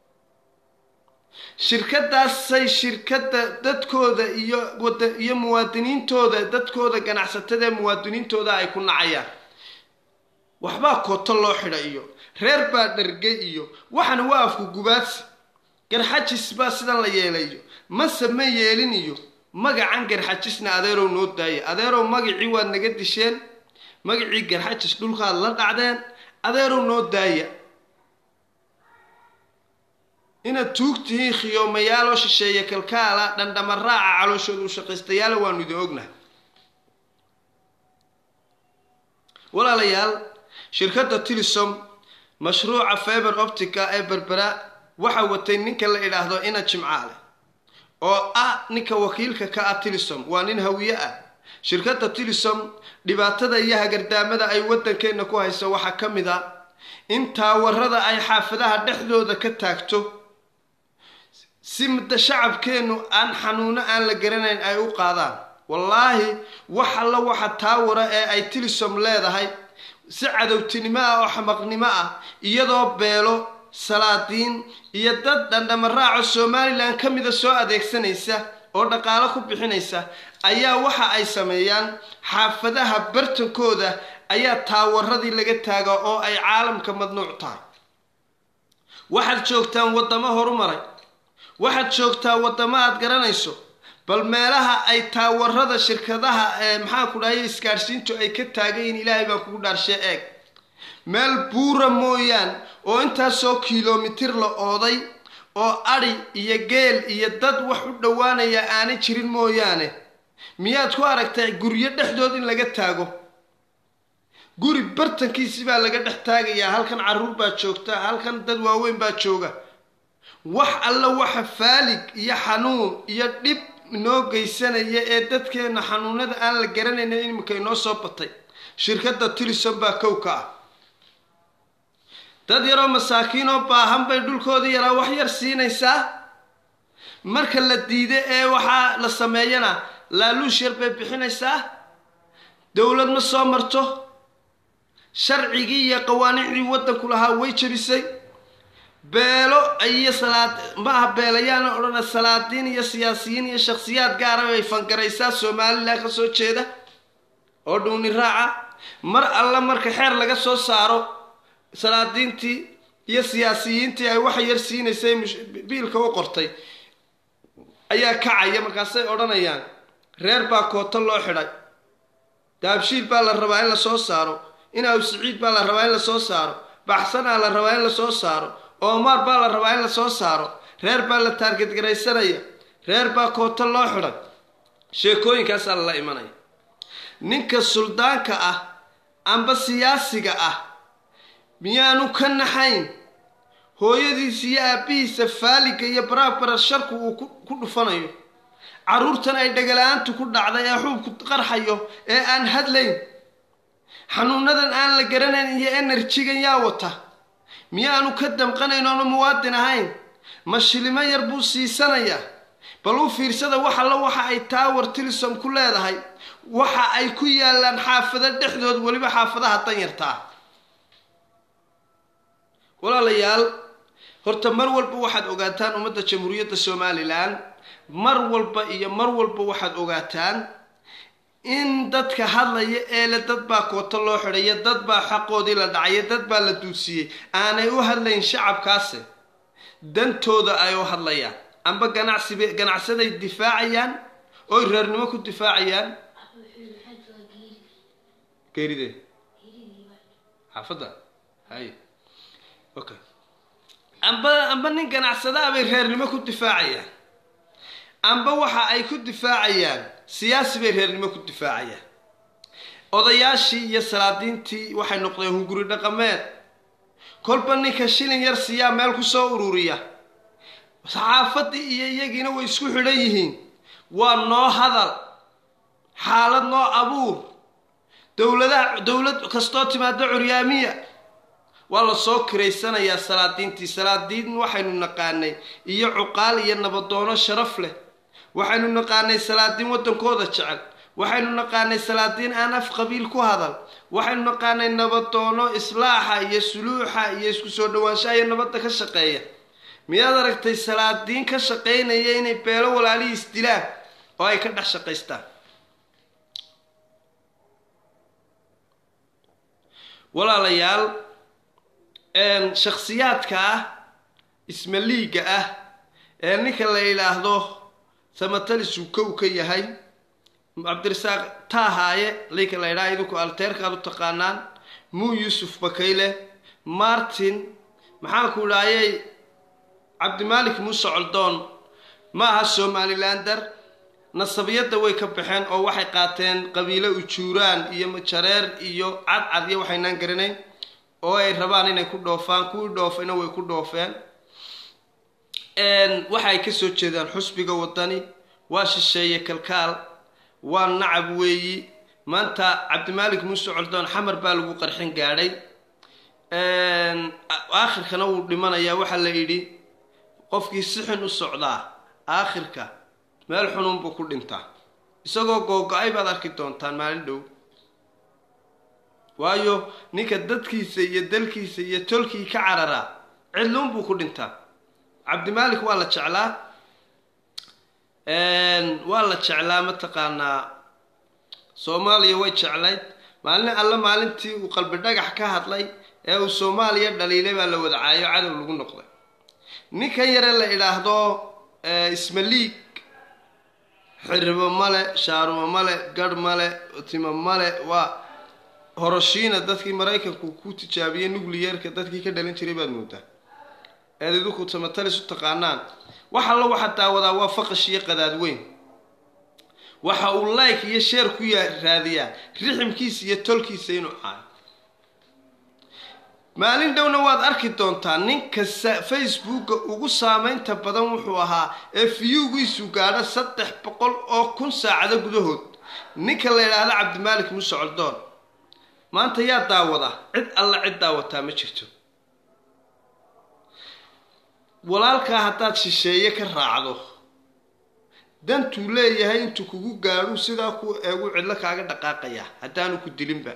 shirkadaasay shirkadda dadkooda iyo wada iyo muwaadiniintooda dadkooda ganacsatada muwaadiniintooda ay ku nacayaan waxba kooto loo xidha iyo reer baa dhargay iyo waxana waa afku gubaadsi garxajis baa sidan la yeelayo ma sameeyeen yeelin iyo magacan garxajisna adeerow noo daayay adeerow magacii waad naga disheen magacii garxajis dhulkaad la dhacdeen adeerow noo daaya ina tuugtii khiyoomayaal oo shisheeye kalkaala dhandhama raaca calooshooda u shaqaystayaal waanu idin ognahay walaalayaal shirkadda Telesom mashruuca fiber optica ee berbera waxa watay ninka la ilaahdo ina jimcaale oo ah ninka wakiilka ka ah Telesom waa nin hawiye ah shirkadda Telesom dhibaatada iyo hagardaamada ay wadankeena ku hayso waxa kamid ah in taawarada ay xaafadaha dhexdooda ka taagto simda shacabkeenu aan xanuuno aan la garanayn ay u qaadaan wallahi waxa la waxa taawara ee ay Telesom leedahay si cadowtinimo ah oo xamaqnimo ah iyadoo beelo salaadiin iyo dad dhandhama raaco Somaliland kamida soo adeegsanaysa oo dhaqaale ku bixinaysa ayaa waxa ay sameeyaan xaafadaha bartankooda ayaa taawaradii laga taaga oo ay caalamka madnuuc tahay waxaad joogtaan wadamo horumaray waxaad joogtaa wadamo aad garanayso bal meelaha ay taawarada shirkadaha ee maxaa ku dhahay iskaarsiintu ay ka taageen ilaahay baa kugu dhaarshay eeg meel buura mooyaan oo intaas soo kiiloomitir la ooday oo ari iyo geel iyo dad wax u dhawaanaya aan jirin mooyaane miyaad ku aragtay guriyo dhexdood in laga taago guri bartankiisa baa laga dhex taagayaa halkan caruur baa joogta halkan dad waaweyn baa jooga wax alla waxa faalig iyo xanuun iyo dhib noo geysanaya ee dadkeena xanuunada aan la garanayna in imika inoo soo batay shirkadda Telesom baa kowka ah dad yaroo masaakiin oo baahan bay dhulkooda yaraa wax yar siinaysaa marka la diiday ee waxa la sameeyana laaluush yar bay bixinaysaa dawlad ma soo marto sharcigii iyo qawaaniicdii wadanku lahaa way jabisay beelo ay salaad ma beelayaan orana salaadiin iyo siyaasiyiin iyo shakhsiyaad gaar ah ay fangaraysaa Soomaaliland ka soo jeeda oo dhuuni raaca mar alla marka xeer laga soo saaro salaadiintii iyo siyaasiyiintii ay wax yar siineysay biilka u qortay ayaa kacaya markaasay oranayaan reer baa kooto loo xidhay daabshiil baa la rabaa in la soo saaro ina u siciid baa la rabaa in la soo saaro baxsana la rabaa in la soo saaro Omar baa la rabaa in la soo saaro reer baa la target garaysanaya reer baa kooto loo xidhay sheekooyinkaas la imanaya ninka suldaanka ah amba siyaasiga ah miyaanu ka naxayn hooyadiisa iyo aabihiisa faaliga iyo baraabara sharku uu ku dhufanayo caruurtan ay dhagalaantu ku dhacday ee xuubku qarxayo ee aan hadlayn xanuunadan aan la garanayn iyo energy-ga yaa wata miyaanu ka damqanayno muwaadin ahayn mashilimo yar buu siisanaya bal u fiirsada waxa la waxa ay taawar Telesom ku leedahay waxa ay ku yaalaan xaafada dhexdood waliba xaafadaha tan yartaa walaalayaal horta mar walba waxaad ogaataan ummadda jamhuuriyadda Somaliland mar walba iyo mar walba waxaad ogaataan in dadka hadlaya ee la dad baa kooto loo xidhay dad baa xaqoodii la dhacay dad baa la duusiyay aanay u hadlayn shacabkaas dantooda ay u hadlayaan amba ganacsi ganacsaday difaacayaan oo reernimo ku difaacayaan geeride xafada hay okay amba amba nin ganacsada ay reernimo ku difaacayaan amba waxa ay ku difaacayaan siyaasi bay reernimo ku difaacayaan odayaashii iyo salaadiintii waxay noqdeen hunguri dhaqameed kolba ninka shilin yar siyaa meel ku soo ururiya saxaafadii iyo iyagiina way isku xidhan yihiin waa noo hadal xaalad noo abuur dowladaha dowlad kastoo timaado curyaamiya waa la soo kireysanayaa salaadiintii salaadiin waxaynu naqaanay iyo cuqaal iyo nabadoono sharaf leh waxaynu naqaanay salaadiin waddankooda jecel waxaynu naqaanay salaadiin aan af qabiil ku hadal waxaynu naqaanay nabadoono islaaxa iyo suluuxa iyo isku soo dhawaanshaha iyo nabadda ka shaqeeya miyaad aragtay salaadiin ka shaqaynaya inay beelo walaalihii isdilaan oo ay ka dhex shaqaystaan walaalayaal shakhsiyaadka ah ismaliiga ah ee ninka la yidhaahdo samatalis uu kow ka yahay cabdirasaaq taahaaye linka la yidhaha idinku alteerkaad u taqaanaan muu yuusuf bakayle martin maxaan ku idhaayay cabdimaalik muuse coldoon ma aha somalilander nasabiyadda way ka baxeen oo waxay qaateen qabiilo ujuuraan iyo jareer iyo cadcad iyo waxaynaan garanayn oo ay rabaan inay ku dhoofaan kuwii dhoofayna way ku dhoofeen waxay ka soo jeedaan xusbiga wadani waa shisheeye kalkaal waa nacab weeyi maanta cabdimaalik muuse coldoon xamar baa lagu qarxin gaadhay aakhirkana wuu dhimanayaa waxaa la yidhi qofkii si xun u socdaa aakhirka meel xununbuu ku dhintaa isagoo googo-ay baad arki doontaan maalin dhow waayo ninka dadkiisa iyo dalkiisa iyo tolkii ka cararaa cidluunbuu ku dhintaa cabdimaalik waa la jeclaa waa la jeclaa mataqaanaa soomaaliya way jeclayd maalin alla maalintii uu qalbi dhagax ka hadlay ee uu soomaaliya dhaliilay baa la wadacaayo cadow lagu noqday ninkan yare la idhaahdo ismaliig xiribo male shaarumo male garh male timo male waa horoshiina dadkii maraykanku ku tijaabiyey nucleyeerka dadkii ka dhalin jiray baad moodaa eed idinku samatalis u taqaanaan wax alla waxa daawadaa waa faqash iyo qadaad weyn waxa uu like iyo share ku raadiyaa riximkiisa iyo tolkiisa inuu caayo maalin dhowna waad arki doontaa ninka facebooka ugu saameynta badan wuxuu ahaa ee viewgiisu gaadho saddex boqol oo kun saacado gudahood ninka la yidhaahdo cabdimaalik muuse coldoon maanta yaa daawada cid alla cid daawataa ma jirto walaalkaa haddaad shisheeye ka raacdo dantuu leeyahay intuu kugu gaadhu sidaa ku eegu cidlo kaaga dhaqaaqaya haddaanu ku dilinba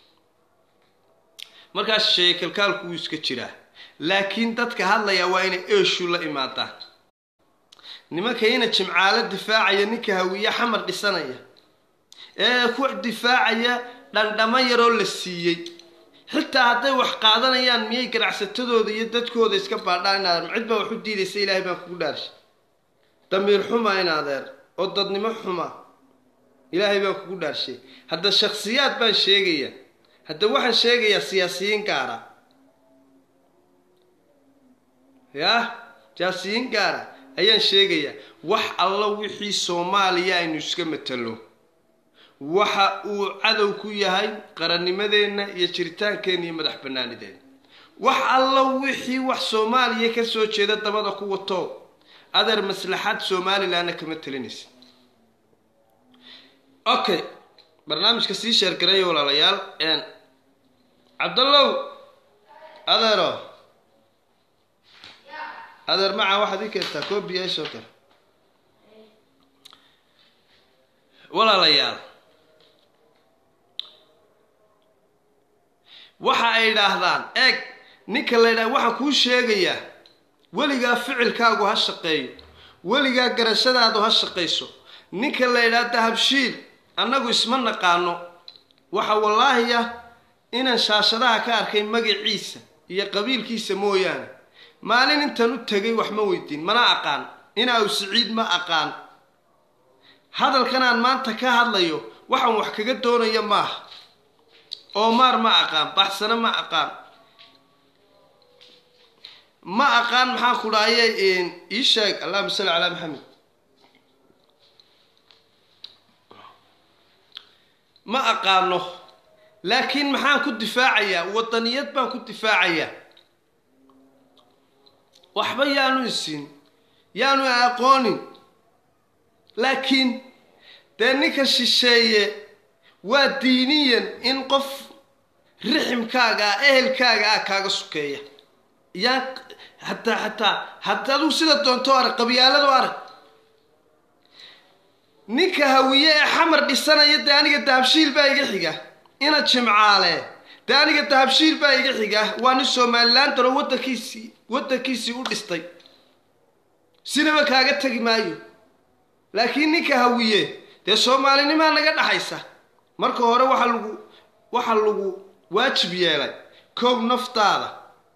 markaas shisheeye kalkaalku wuu iska jiraa laakiin dadka hadlaya waa inay eeshu la imaadaan nimankayna jimcaalo difaacaya ninka hawiye xamar dhisanaya ee ku difaacaya dhandhamo yaroo la siiyey xitaa hadday wax qaadanayaan miyay ganacsatadooda iyo dadkooda iska baadhaan inaad cid baa wax u diidaysa ilaahay baan kugu dhaarshay damiir xuma in adeer oo dadnimo xuma ilaahay baan kugu dhaarshay hadda shakhsiyaad baan sheegaya hadda waxaan sheegayaa siyaasiyiin gaara yaa siyaasiyiin gaara ayaan sheegayaa wax alla wixii soomaaliya aynu iska matalo waxa uu cadow ku yahay qarannimadeenna iyo jiritaankeenna iyo madax bannaanideena wax alla wixii wax soomaaliya ka soo jeeda dabada ku wato adeer maslaxad somalilandna kama talinaysa okay barnaamijka sii sheergareeya walaalayaal cabdallow adeero adeer macaa waxaad ii keentaa koobiyaashoo kale walaalayaal waxa ay yidhaahdaan eeg ninka la yidhaha waxaan kuu sheegayaa weligaa ficilkaagu ha shaqeeyo weligaa garashadaadu ha shaqayso ninka la yidhaha dahabshiil annagu isma naqaano waxa wallaahi ah inaan shaashadaha ka arkay magaciisa iyo qabiilkiisa mooyaane maalin intaan u tegay wax ma weydiin mana aqaan inaa siciid ma aqaan hadalkan aan maanta ka hadlayo waxaan wax kaga doonaya maaha Omar ma aqaan baxsana ma aqaan ma aqaan maxaa ku dhaayay in ii sheeg Allahumma salli ala Muhammad ma aqaano laakiin maxaan ku difaacayaa wadaniyad baan ku difaacayaa waxba yaanu isin yaanu aqoonin laakiin dee ninka shisheeye waa diiniyan in qof riximkaaga ehelkaaga ah kaaga sukeeya yaa hataa hataa hataa adu sida doonto arag qabyaaladu arag ninka hawiye ee xamar dhisanaya dee aniga dahabshiil baa iga xiga ina jimcaale dee aniga dahabshiil baa iga xiga waa nin Somaliland daro wadankiisii wadankiisii u dhistay sinaba kaaga tagi maayo laakiin ninka hawiye dee Soomaalinimo naga dhaxaysa marka hore waxa lagu waxa lagu waajib yeelay koob naftaada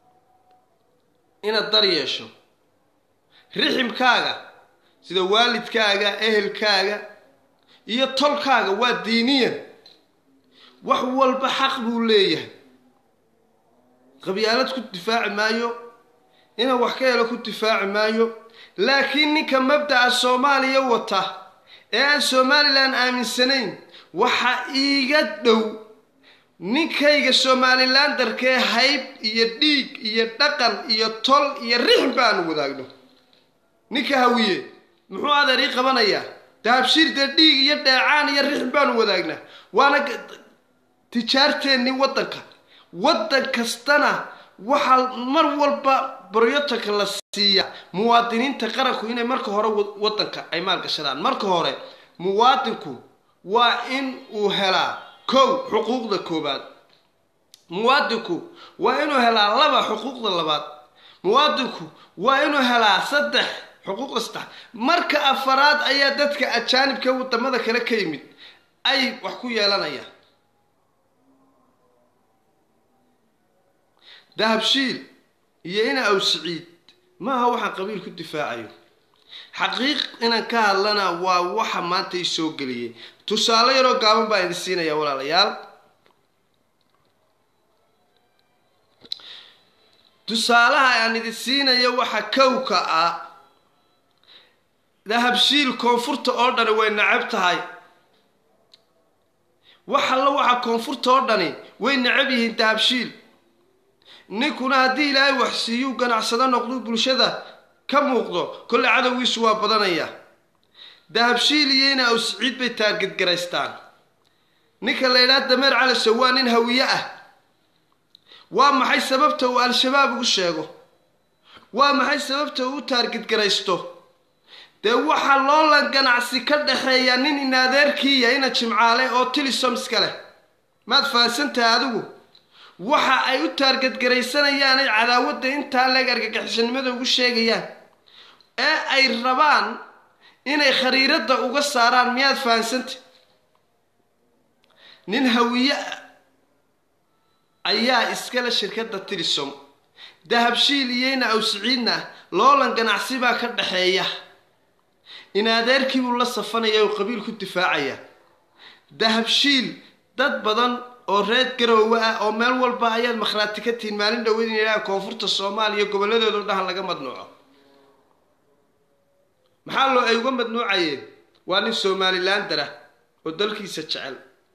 ina dar yeesho riximkaaga sida waalidkaaga ehelkaaga iyo tolkaaga waa diiniyan wax walba xaq buu leeyahay qabyaalad ku difaaci maayo ina wax ka helo ku difaaci maayo laakiin ninka mabda'a Soomaaliya wata ee aan Somaliland aaminsanayn waxa iiga dhow ninkayga Somaliland darkee hayb iyo dhiig iyo dhaqan iyo tol iyo rixim baan wadaagno ninka hawiye muxuu adeeri qabanaya dahabshiir de dhiig iyo dheecaan iyo rixim baan wadaagna waana tijaarteeni wadanka wadan kastana waxa mar walba baryotanka la siiya muwaadiniinta qaranku inay marka hore wadanka ay maal gashadaan marka hore muwaadinku waa in uu helaa kow xuquuqda koobaad muwaadinku waa inuu helaa laba xuquuqda labaad muwaadinku waa inuu helaa saddex xuquuqda saddex marka afaraad ayaa dadka ajaanibka wadamada kale ka yimid ay wax ku yeelanayaan dahabshiil iyo ina aw siciid maaha waxaan qabiil ku difaacayo xaqiiq inaan ka hadlana waa waxa maanta i soo geliyay tusaale yaro gaaban baa idin siinaya walaalayaal tusaalaha aan idin siinayo waxa kowka ah dahabshiil koonfurta oo dhan way nacab tahay waxa la waxa koonfurta oo dhan way nacab yihiin dahabshiil ninkuna haddii ilaahay wax siiyo ganacsada noqdo bulshada ka muuqdo kulli cadawgiisu waa badanaya dahabshiil iyo ina aw siciid bay taarget garaystaan ninka la yiraahdo dameer cali sawaa nin hawiye ah waa maxay sababta uu al-shabaab ugu sheego waa maxay sababta uu taarget garaysto dee waxa loo la ganacsi ka dhaxeeya nin inaadeerkiiya ina jimcaale oo tilisom iska leh maad fahansantahay adigu waxa ay u taarget garaysanayaan ay cadaawadda intaa leeg argagixisnimada ugu sheegayaan ee ay rabaan inay khariirada uga saaraan miyaad fahansantay nin hawiye ayaa iskala shirkadda tilisom dahabshiil iyo ina aw siciidna loolan ganacsi baa ka dhaxeeya inaadeerkii uu la safanaya oo qabiil ku difaacaya dahabshiil dad badan oo reed garoowe ah oo meel walba ayaad makhraati ka tiin maalin dhaweyn ilaa koonfurta Soomaaliya goboladooda dhahan laga madnuuco maxaa loo ay uga madnuucayeen waa nin Somaliland dara oo dalkiisa jecel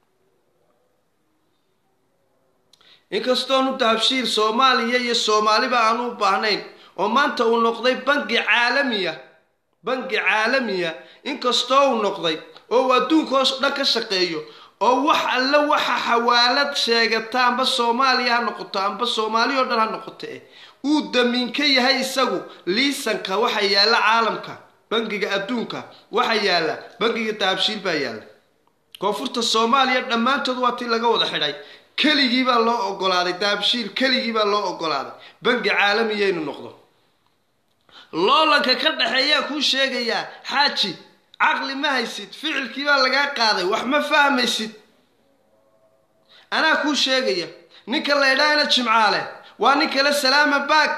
inkastoo nu dahabshiil Soomaaliya iyo Soomaaliba aanu u baahnayn oo maanta uu noqday bangi caalamiya bangi caalamiya inkastoo uu noqday oo adduunka oo dhan ka shaqeeyo oo wax alla waxa xawaalad sheegata amba Soomaaliya noqoto amba Soomaaliya oo dhan ha noqoto uu damiinka yahay isagu liisanka waxa yaala caalamka bangiga adduunka waxa yaala bangiga dahabshiil baa yaala koonfurta Soomaaliya dhamaantood waa tii laga wada xidhay keligii baa loo ogolaaday dahabshiil keligii baa loo ogolaaday bangi caalamiya inuu noqdo loolanka ka dhaxeeya ku sheegaya xaaji عقلي ما هيسيد فعل كيبا لغا قاداي wax ma fahmaysid ana ku sheegaya ninka la yiraahdo jimcaale waa ninka la salaama baak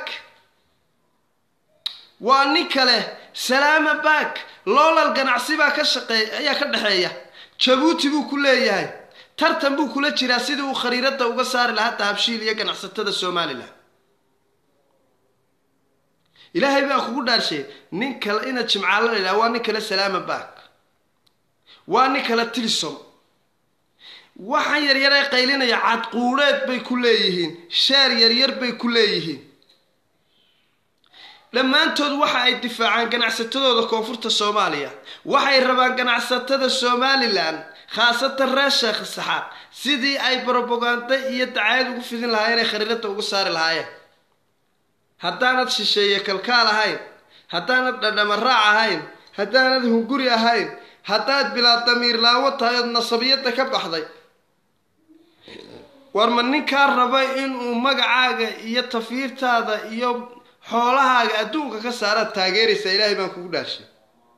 waa ninka la salaama baak loolal ganacsi baa ka shaqeey ayaa ka dhaxeeya Jabuuti buu ku leeyahay tartan buu kula jiraa sidii uu khariirada uga saari lahaa dahabshiil iyo ganacsatada Soomaaliland ilaahay baa kugu dhaarshay nin kale ina jimcaale la waa nin kale salaama baak waa nin kale tilisom waxaan yaryar ee qaylinaya cadquureed bay ku leeyihiin sheer yaryar bay ku leeyihiin dhammaantood waxa ay difaacaan ganacsatadooda koonfurta Soomaaliya waxay rabaan ganacsatada Somaliland khaasatan reer Sheekh Saxaaq sidii ay propaganda iyo dacaayad ugu fidin lahaayeen ee khariirada ugu saari lahaayeen haddaanad shisheeye kalkaal ahayn haddaanad dhadhama raac ahayn haddaanad hunguri ahayn haddaad bilaa damiir laawo tahay oo nasabiyada ka baxday war ma ninkaa raba inuu magacaaga iyo tafiirtaada iyo xoolahaaga adduunka ka saara taageeraysa ilaahay baan kugu dhaashay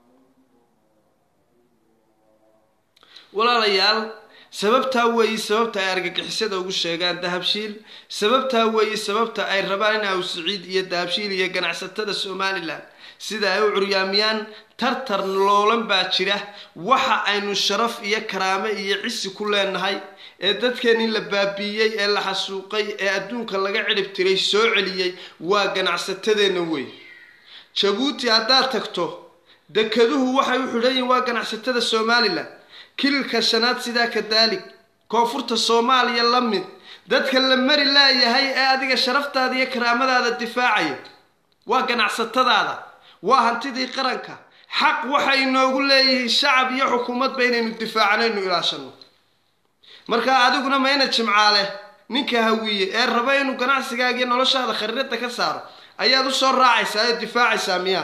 walaalayaal sababta way sababta ay argagixisada ugu sheegaan dahabshiil sababta way sababta ay rabaan in ay Saciid iyo dahabshiil iyo ganacsatada Somaliland sida ay u curyaamiyaan tartar loolan baa jira waxa aynu sharaf iyo karaamo iyo cisi ku leenahay ee dadkeen la baabiyay ee la xasuuqay ee adduunka laga cirib tiray soo celiyay waa ganacsatadeena way Djibouti hadda tagto dekeduhu waxay u xidhayeen waa ganacsatada Somaliland kilka shanaad sida ka daalik koonfurta Soomaaliya la mid dadka la mari laayahay ee adiga sharaftaada iyo karaamadaada difaacay waa ganacsatadaada waa hantidii qaranka xaq waxay noogu leeyihiin shacab iyo xukuumad baynaynu difaacanayno ilaashano marka adiguna ma ina jimcaale ninka hawiye ee raba inuu ganacsigaaga iyo noloshaada khariirada ka saaro ayaad u soo raacaysaa ee difaacaysaa miya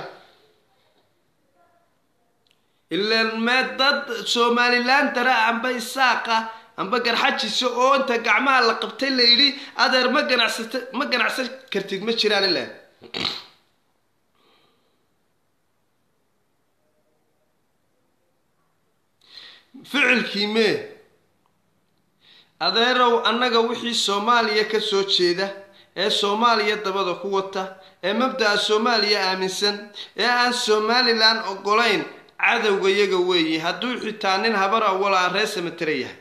ilaa madad Somaliland tara amba isaaqa amba garxajiso oo inta gacmaha la qabtay la yiri adeer ma ganacsata ma ganacsan kartid ma jiraan ilaa ficilkii me adeerow annaga wixii Soomaaliya ka soo jeeda ee Soomaaliya dabada ku wata ee mabda'a Soomaaliya aaminsan ee aan Somaliland ogolayn cadawga yaga weeyii hadduu xitaa nin habar awal ah rees matray yahay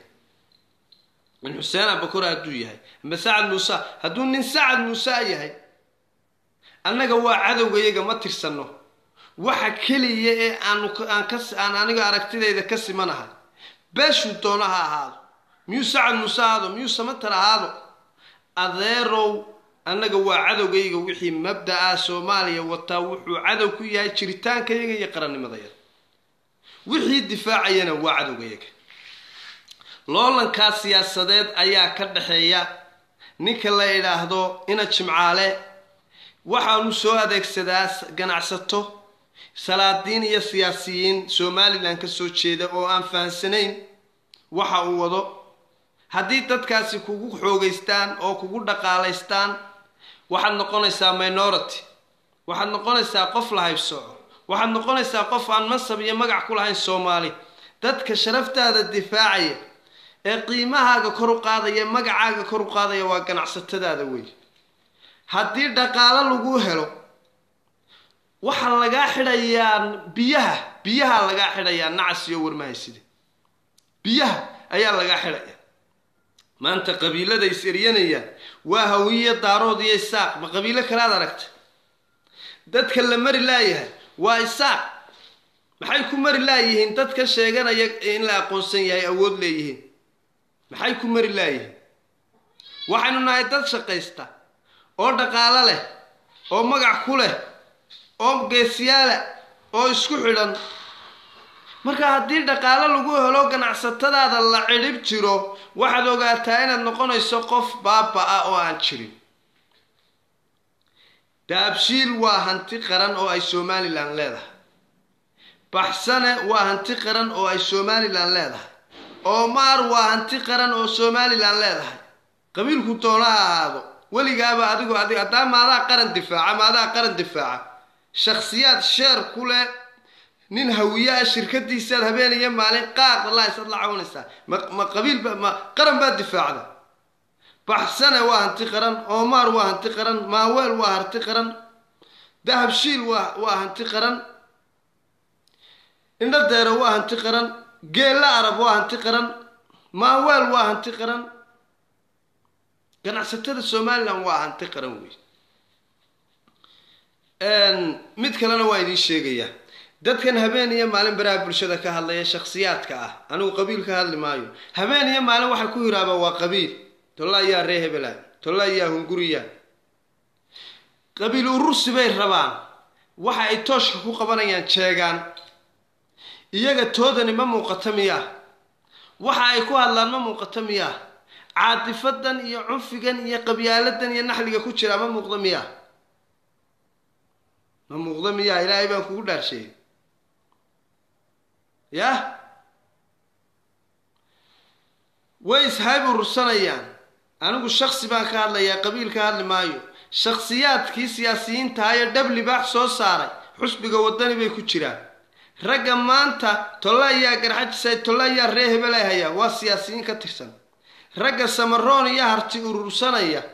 min Xuseen Abakar hadduu yahay ama Saad Muuse hadduu nin Saad Muuse yahay annaga waa cadawga yaga ma tirsano waxa kaliya ee aan aan ka aan aniga aragtidayda ka simanahay beeshu doonaha ahaado miyuu Saad Muuse ahaado miyuu Samatar ahaado adeerow annaga waa cadawga yaga wixii mabda'a Soomaaliya wata wuxuu cadow ku yahay jiritaanka yaga iyo qarannimadayada wixii difaacayana waa cadawga yaga loolanka siyaasadeed ayaa ka dhaxeeya ninka la yiraahdo ina jimcaale waxaanu soo adeegsadaa ganacsato salaadiin iyo siyaasiyiin Somaliland ka soo jeeda oo aan fahansanayn waxa uu wado haddii dadkaasi kugu xoogeystaan oo kugu dhaqaaleystaan waxaad noqonaysaa minority waxaad noqonaysaa qof la haybsooco waxaad noqonaysaa qof aan mansab iyo magac ku lahayn Soomaali dadka sharaftaada difaacaya ee qiimahaaga kor u qaadaya magacaaga kor u qaadaya waa ganacsatadaada weey haddii dhaqaale lagu helo waxa laga xidhayaa biyaha biyaha laga xidhayaa nacas iyo warmahaysida biyaha ayaa laga xidhayaa maanta qabiilada isriyanaya waa hawiye daarood iyo isaaq ma qabiilo kala aragta dadka la mari laayahay waa isaaq maxay ku mari laayihiin dadka sheeganaya in la aqoonsan yahay awood leeyihiin maxay ku mari laayihiin waxaanu nahay dad shaqaysta oo dhaqaale leh oo magac ku leh oo geesiyaala oo isku xidhan marka haddii dhaqaale lagu helo ganacsatadaada la cirib jiro waxaad ogaataa inaad noqonayso qof baaba ah oo aan jirin dahabshiil waa hanti qaran oo ay Somaliland leedahay baxsane waa hanti qaran oo ay Somaliland leedahay Omar waa hanti qaran oo Somaliland leedahay qabiilku doonaha ahaado weligaaba adigu adiga hadaa maadaa qaran difaaca maadaa qaran difaaca shakhsiyaad sheer ku leh nin hawiyaha shirkadiisa habeen iyo maalin qaad Allah isad la cawnaysa ma qabiil ma qaran baa difaacda baxsane waa hanti qaran Omar waa hanti qaran Maaweel waa hanti qaran dahabshiil waa waa hanti qaran inda deero waa hanti qaran geela arab waa hanti qaran Maaweel waa hanti qaran ganacsatada Somaliland waa hanti qaran weey een mid kalena waa idin sheegaya dadkan habeen iyo maalin baraha bulshada ka hadlaya shakhsiyaadka ah anigu qabiil ka hadli maayo habeen iyo maalin waxa ku yiraahdo waa qabiil tolla ayaa ree hebelaa tolla ayaa hunguriya qabiil urursi bay rabaan waxa ay tooshka ku qabanayaan jeegaan iyaga toodani ma muuqato miya waxa ay ku hadlaan ma muuqato miya caatifadan iyo cunfigan iyo qabyaaladan iyo naxliga ku jira ma muuqdo miya ma muuqdo miya ilaahay baan kugu dhaarshay ya way ishaab urursanayaan anigu shakhsi baan ka hadlayaa qabiil ka hadli maayo shakhsiyaadkii siyaasiyiinta ay dhabli baax soo saaray xusbiga wadani bay ku jiraan ragga maanta tolla ayaa garxajisay tolla ayaa ree hebel ay hayaa waa siyaasiyiin ka tirsan ragga samaroon iyo harti urursanaya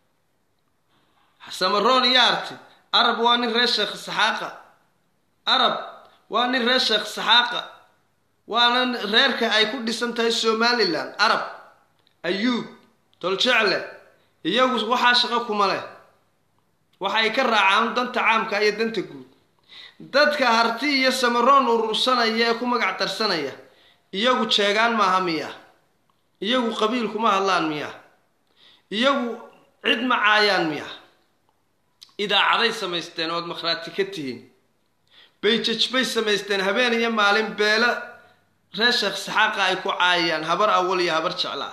samaroon iyo harti arab waa nin reer sheekh saxaaqa arab waa nin reer sheekh saxaaqa waana reerka ay ku dhisan tahay somaliland arab ayuub toljecle iyagu waxaa shaqo kuma leh waxa ay ka raacaan danta caamka iyo danta guud dadka harti iyo samaroon urursanaya ee ku magac darsanaya iyagu jeegaan maaha miya iyagu qabiil kuma hadlaan miya iyagu cid ma caayaan miya idaacaday samaysteen ood makhraati ka tihiin bayjaj bay samaysteen habeen iyo maalin beela reer sheekh saxaaqa ay ku caayaan habar awal iyo habar jeclaa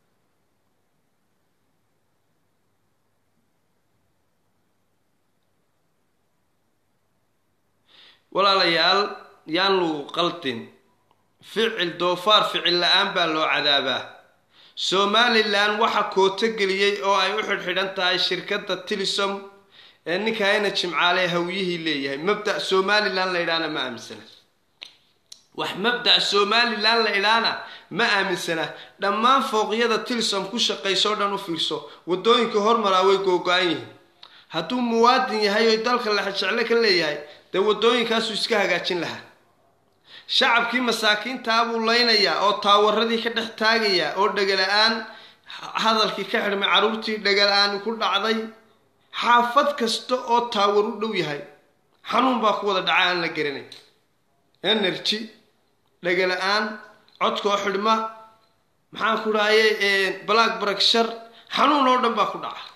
walaalayaal yaan lagu qaldin ficil doofaar ficil la-aan baa loo cadaabaa somaliland waxa kooto geliyey oo ay u xidhxidhan tahay shirkadda tilisom ee ninkayna jimcaale hawiyihii leeyahay mabda' somaliland la idhaana ma aaminsana wax mabda' somaliland la idhaana ma aaminsana dhammaan fooqyada tilisom ku shaqaysoo dhan u fiirso waddooyinka hormaraa way googo-an yihiin hadduu muwaadin yahay oo dalka laxjecle ka leeyahay dee waddooyinkaasuu iska hagaajin lahaa shacabkii masaakiintaa buu leynayaa oo taawaradii ka dhex taagayaa oo dhegala-aan hadalkii ka xidhmay carruurtii dhegala-aan ku dhacday xaafad kasta oo taawar u dhow yahay xanuun baa ku wada dhaca aan la garanay energy dhegala-aan codkoo xidhma maxaan ku dhahaye black brakshar xanuun oo dhan baa ku dhaca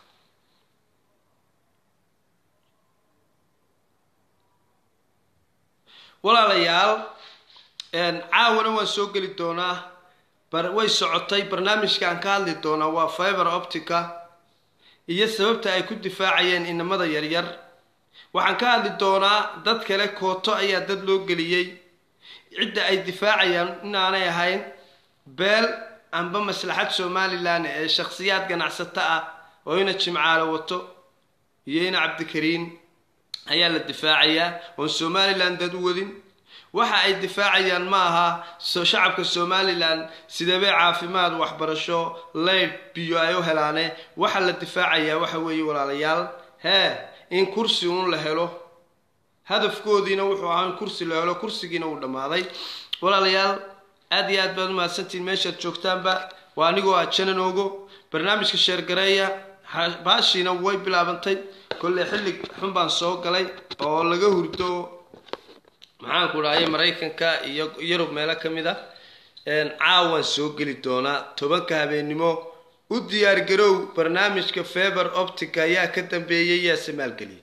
walaalayaal caawana waan soo geli doonaa way socotay barnaamijkaan ka hadli doonaa waa fiber optica iyo sababta ay ku difaacayeen inamada yaryar waxaan ka hadli doonaa dad kale kooto ayaa dad loo geliyey cidda ay difaacayaan inaanay ahayn beel amba maslaxad somaliland ee shakhsiyaad ganacsato ah oo ina jimcaale wato iyo ina cabdikariin ayaa la difaacayaa oon somaliland dad u wadin waxa ay difaacayaan ma aha soo shacabka somaliland sidabay caafimaad waxbarasho leyd biyo ay u helaane waxa la difaacayaa waxa weeye walaalayaal hee in kursi uun la helo hadafkoodiina wuxuu ahaa in kursi la helo kursigiina uu dhammaaday walaalayaal aad iyo aad baad umahadsantiin meeshaad joogtaanba waa anigoo ah jananoogo barnaamijka sheergareeya baashiina way bilaabantay kolley xilli xun baan soo galay oo laga hurdo maxaan ku dhahay maraykanka iyo yurub meelo ka mid ah caawaan soo geli doonaa tobanka habeennimo u diyaargarow barnaamijka fiber optica ayaa ka dambeeyay yaa samaalgeliyay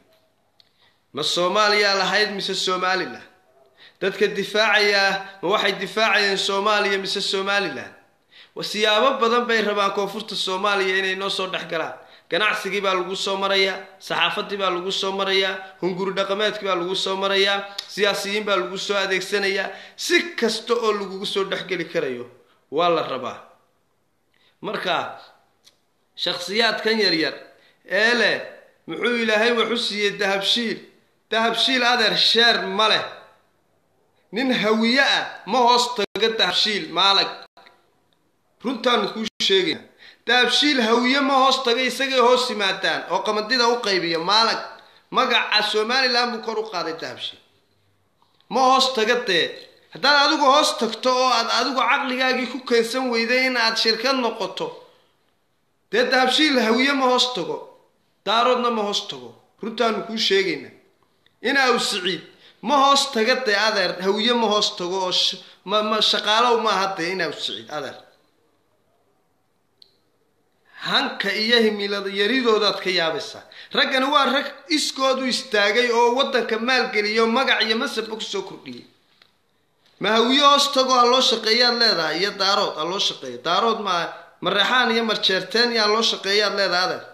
ma soomaaliya lahayd mise somaliland dadka difaacaya ma waxay difaacayeen soomaaliya mise somaliland wasiyaabo badan bay rabaan koonfurta soomaaliya inay noo soo dhex galaan ganacsigii baa lagu soo marayaa saxaafadii baa lagu soo marayaa hunguri dhaqameedkii baa lagu soo marayaa siyaasiyiin baa lagu soo adeegsanayaa si kasta oo lagugu soo dhexgeli karayo waa la rabaa marka shakhsiyaadkan yaryar ee leh muxuu ilaahay waxu siiyey dahabshiil dahabshiil adeer sheer ma leh nin hawiye ah ma hoos taga dahabshiil maalag runtaan kuu sheegaya dahabshiil hawiye ma hoos taga isagay hoos yimaadaan oo qamadida u qaybiya maalag magaca somaliland buu kor u qaaday dahabshiil ma hoos taga dee haddaad adigu hoos tagto oo aad adigu caqligaagii ku keensan weyday in aad shirkad noqoto dee dahabshiil hawiye ma hoos tago daaroodna ma hoos tago runtaanu kuu sheegayna inaa u siciid ma hoos tagaday adeer hawiye ma hoos tago oo ma ma shaqaalow ma hadday inaa Siciid adeer hanka iyo himilada yaridoodaad ka yaabaysa ragana waa rag iskood u istaagay oo wadanka maal geliyo magac iyo masab ku soo kordhiyay ma hawiye hoos tago loo shaqeeyaad leedahay iyo daarood loo shaqeeyo daarood ma marxaan iyo marjeerteen yaa loo shaqeeyaad leedahay adeer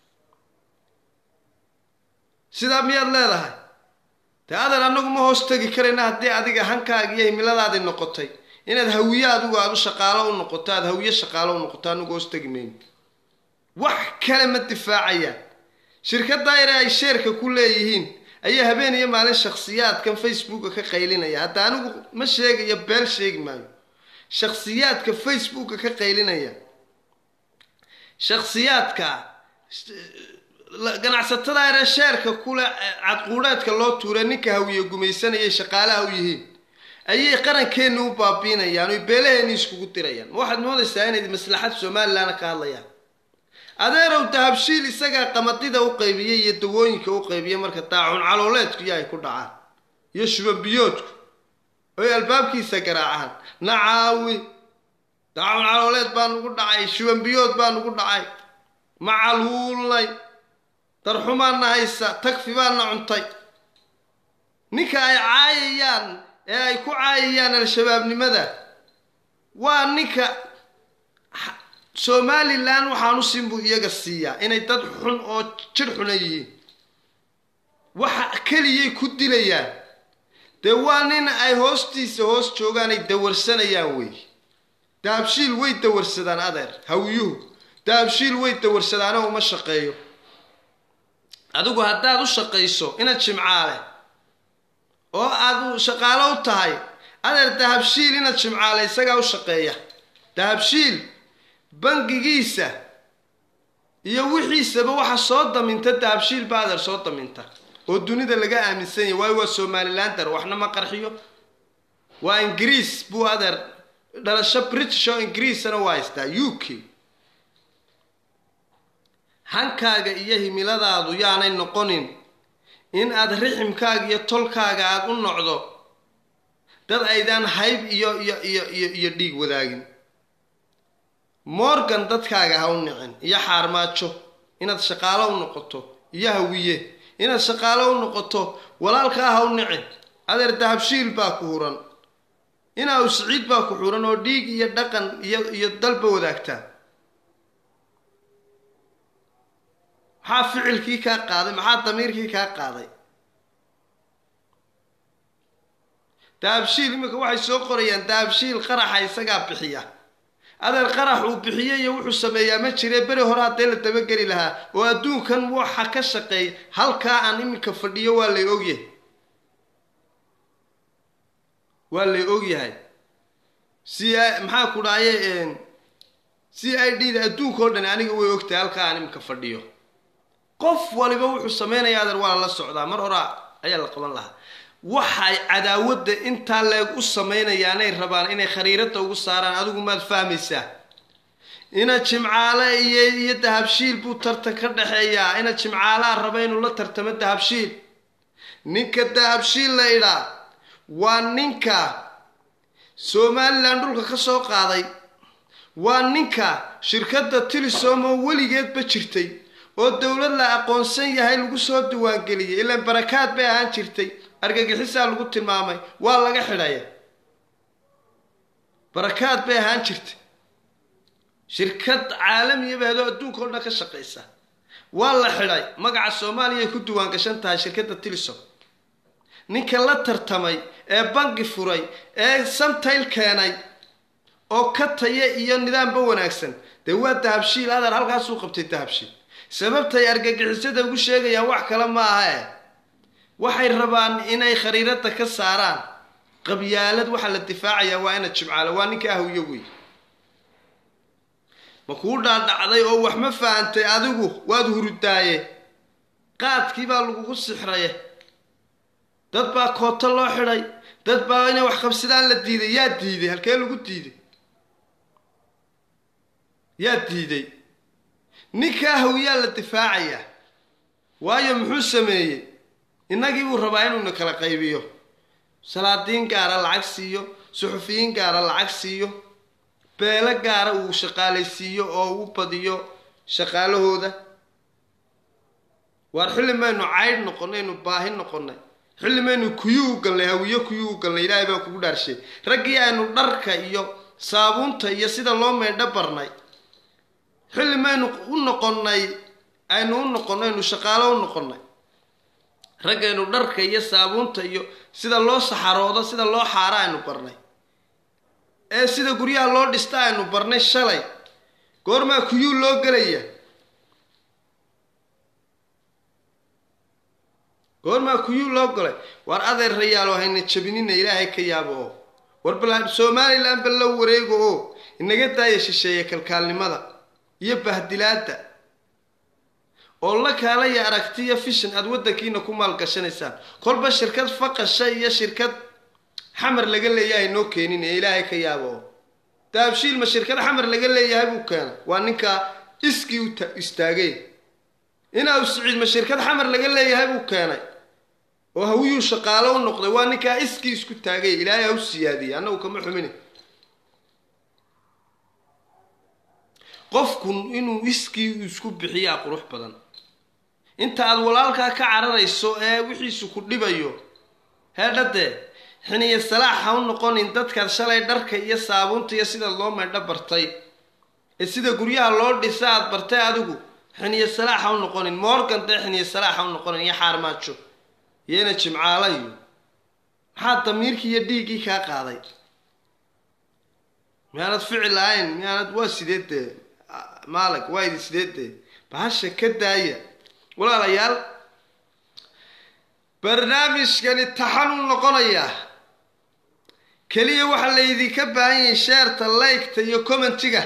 sida miyaad leedahay taadar anagu ma hoos tagi karayna hadii adiga hankaaga iyo himiladaadi noqotay inaad hawiye adigu aad u shaqaalo u noqoto aad hawiye shaqaalo u noqoto anagu hoos tagi meen wax kale ma difaacaya shirkadda ay sheerka ku leeyihiin ayaa habeen iyo maalin shakhsiyaadkan Facebook ka qaylinaya hadda anigu ma sheegayo beel sheegi maayo shakhsiyaadka Facebook ka qaylinaya shakhsiyaadka ganacsatada ay sheerka kula cadquureedka loo tuuray ninka hawiye gumaysanaya shaqaalaha u yihiin ayay qarankeenu u baabiinayaan oo beelaheena iskugu dirayaan waxaad moodaysaa inay maslaxad Soomaaliland ka hadlayaan adeerow dahabshiil isaga qamadida u qaybiyay iyo dawooyinka u qaybiyay marka taacun calooleedku yahay ku dhacaan iyo shubabiyoodku oo albaabkiisa garaacaan nacaawi taacun calooleed baan ugu dhacay shubabiyood baan ugu dhacay macalulay tarxumaan haysa takfi baan cuntay ninka ay caayayaan ee ay ku caayayaan al-shabaabnimada waa ninka Somaliland waxaanu simbu iyaga siiya inay dad xun oo jir xun yihiin waxa kaliya ku dilayaan deewaanin ay hoostiisa hoos joogaan ay dawarsanayaan way daabshiil way dawarsadaan adeer hawiyuhu daabshiil way dawarsadaan oo ma shaqeeyo adigu haddaad u shaqeyso inaad jimcaale oo aad u shaqaalo u tahay adeer dahabshiil inaad jimcaale isaga u shaqeeya dahabshiil bangigiisa iyo wixiisaba waxa soo daminta dahabshiil baader soo daminta oo dunida laga aaminsan yahay waa Somaliland waxna ma qarxiyo waa Ingiriis buu adeer dhalasho British oo Ingiriisana waa istaa U K hankaaga iyo himiladaadu yaanay noqonin in aad riximkaaga iyo tolkaaga aad u noqdo dad aydan hayb iyo iyo iyo iyo dhiig wadaagin Morgan dadkaaga ha u nicin iyo xaarmaajo inaad shaqaalo u noqoto iyo hawiye inaad shaqaalo u noqoto walaalka ha u nicin adeer dahabshiil baa ku huran inaa u Siciid baa ku xuran oo dhiig iyo dhaqan iyo iyo dalba wadaagta maxaa ficilkii ka qaaday maxaa damiirkii ka qaaday dahabshiil imika waxay soo qorayaan dahabshiil qaraxa isaga bixiya adeer qarax uu bixiyay iyo wuxuu sameeyaa ma jiray bari hore hadii la daba gali lahaa oo adduunkan waxa ka shaqeey halka aan imika fadhiyo waa la ogyahay waa la ogyahay si maxaa ku dhacay si ay dhid adduunka oo dhan aniga way ogtahay halka aan imika fadhiyo qof waliba wuxuu sameeyaa adeer waa la socdaa mar hore ayaa la qaban lahaa waxay cadaawada inta leeg u sameeyaan ay rabaan inay khariirada ugu saaraan adigu ma fahmaysaa ina jimcaale iyo iyo dahabshiil buu tartan ka dhaxeeya ina jimcaala raba inuu la tartamo dahabshiil ninka dahabshiil la ila waa ninka Somaliland dhulka ka soo qaaday waa ninka shirkadda Telesom oo waligeed ba jirtay oo dawlad la aqoonsan yahay lagu soo diwaan galiyay ilaa barakaad bay ahaan jirtay argagixisa lagu tilmaamay waa laga xidhay barakaad bay ahaan jirtay shirkad caalamiye baad adduunka oo dhan ka shaqeysa waa la xidhay magaca Soomaaliya ku diwaan gashan tahay shirkadda Telesom ninka la tartamay ee bangi furay ee samtayl keenay oo ka taye iyo nidaamba wanaagsan de waa dahabshiil adeer halkaas uu qabtay dahabshiil sababtay argagixisada ugu sheegayaan wax kale ma aha waxay rabaan inay khariirada ka saaraan qabyaalad waxa la difaacaya waa ina jimcaale waa ninka ahwiyo weey ma ku dhaadhacday oo wax ma faahantay adigu waad hurudaaye qaadkii baa lagu sixray dad baa koota loo xiray dad baa inay wax qabsadaan la diiday yaa diiday halkee lagu diiday yaa diiday ninka ahwiya la difaacaya waayo muxuu sameeyay inagii uu rabaa inuu kala qaybiyo salaadiin gaara lacag siiyo suxufiyiin gaara lacag siiyo beelo gaara uu shaqaalaysiiyo oo uu badiyo shaqaalahooda waar xilli maynu caydh noqonaynu baahi noqonay xilli maynu kuyuu galnay hawiyo kuyuu galnay ilaahay baa kugu dhaarshay raggii aynu dharka iyo saabuunta iyo sida loo meedho barnay xilli maynu u noqonnay aynu u noqonnaynu shaqaalo u noqonnay raggaynu dharka iyo saabuunta iyo sida loo saxaroodo sida loo xaara aynu barnay ee sida guryaha loo dhista aynu barnay shalay goormaa kuyuu loo gelaya goormaa kuyuu loo galay war adeer rayaalo hayna jabinina ilaahay ka yaabo oo war bal Soomaaliland bal la wareego oo inaga daaya shisheeye kalkaalnimada iyo bahdilaada oo la kala ya aragtiya fishan aad wadankiina ku maal gashanaysaan kolba shirkad faqashay iyo shirkad xamar laga leeyahay noo keenin ilaahay ka yaabo taabshiil ma shirkad xamar laga leeyahay buu keen waa ninka iskii u istaagay inaa Saciid ma shirkad xamar laga leeyahay buu keenay oo hawiyu shaqaalo u noqday waa ninka iskii isku taagay ilaahay u siyaadiyay anagu kama xumin qofku inuu iskii isku bixiyo qurux badan inta aad walaalka ka cararayso ee wixiisu ku dhibayo heedhade xiniye salaax ha u noqonin dadka shalay dharka iyo saabuunta iyo sida loo meedho bartay ee sida guryaha loo dhisaad bartay adigu xiniye salaax ha u noqonin Morgan de xiniye salaax ha u noqonin iyo xaarmaajo yeena jimcaalayo maxaa damiirkii iyo dhiigii ka qaaday meelad ficil ahayn meelad waa sideedde maalag waa idin sideedde bahasha ka daaya walaalayaal barnaamijkani taxanun noqonaya kaliya waxa la idinka baahan yahay sheerta like-ta iyo commentiga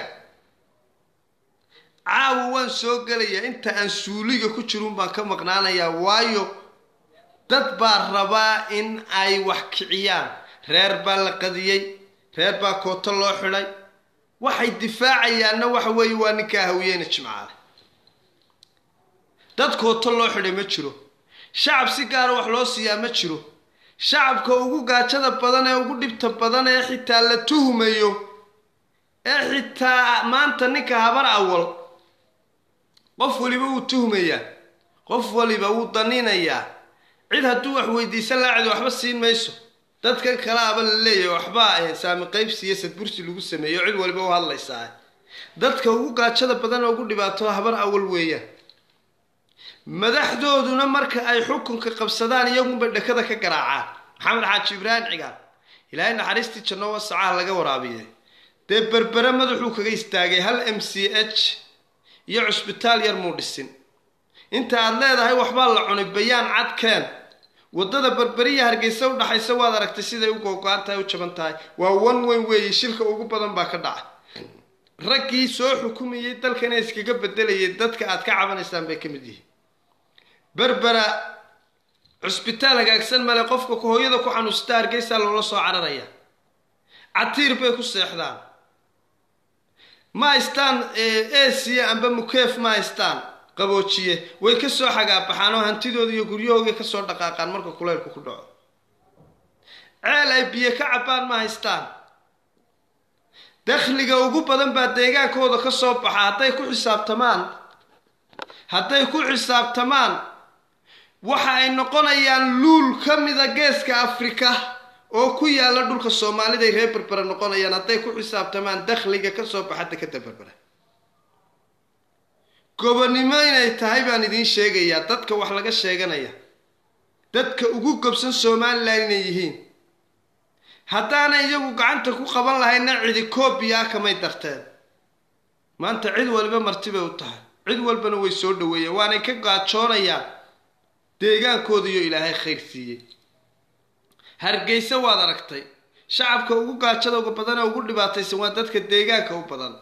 caawa waan soo galaya inta aan suuliga ku jirun baan ka maqnaanayaa waayo dad baa rabaa in ay wax kiciyaan reer baa la qadiyay reer baa koota loo xidhay waxay difaacayaanna waxa weeye waa ninka hawiyeyna jimcaale dad koota loo xidhay ma jiro shacab si gaar wax loo siiyaa ma jiro shacabka ugu gaajada badan ee ugu dhibta badan ee xitaa la tuhmayo ee xitaa maanta ninka habar awal qof waliba uu tuhmayaa qof waliba uu daninayaa cid hadduu wax weydiisan laacid waxba siin mayso dadkan kala aba la leeyahay waxba ay saami qaybsiyo sadbursi lagu sameeyo cid waliba u hadlaysaa dadka ugu gaajada badan oo ugu dhibaato habar awal weeyaan madaxdooduna marka ay xukunka qabsadaan iyagu dhakada ka garaacaan maxamed xaaji ibraahim cigaal ilaahay naxariistii janno wasaca laga waraabiyay dee berbera madaxuu kaga istaagay hal M C H iyo cusbitaal yar muu dhisin inta aad leedahay waxba la cunay bayaan cad keen wadada berberiya hargeysa u dhaxaysa waad aragtay siday u go'aan tahay u jaban tahay waa one way way shilka ugu badan baa ka dhacay raggii soo xukumayay dalkan iskaga bedelayay dadka aad ka cabanaysaan bay kamid yihiin berbera cusbitaal hagaagsan male qofka ku hooyada ku xanuusta hargeysa loola soo cararaya catiir bay ku seexdaan ma istaan eesiya amba mukeef ma istaan qaboojiye way ka soo xagaa baxaan oo hantidooda iyo guryahooda ka soo dhaqaaqaan marka kuleelku ku dhaco ceel ay biyo ka cabaan ma haystaan dakhliga ugu badan baa deegaankooda ka soo baxa hadday ku xisaabtamaan hadday ku xisaabtamaan waxa ay noqonayaan luul ka mida geeska Afrika oo ku yaala dhulka Soomaalida ay reer berbera noqonayaan hadday ku xisaabtamaan dakhliga ka soo baxa ka berbera gobonimo inay tahay baan idin sheegayaa dadka wax laga sheeganaya dadka ugu gobsan Soomaaliland inay yihiin haddaana iyagu gacanta ku qaban lahayna cidi koobiya kamay darteen maanta cid walba martiba u tahay cid walbana way soo dhaweeyeen waana ka gaajoonayaan deegaankooda iyo ilaahay khayr siiyay hargeysa waad aragtay shacabka ugu gaajada ugu badan ee ugu dhibaataysan waa dadka deegaanka u badan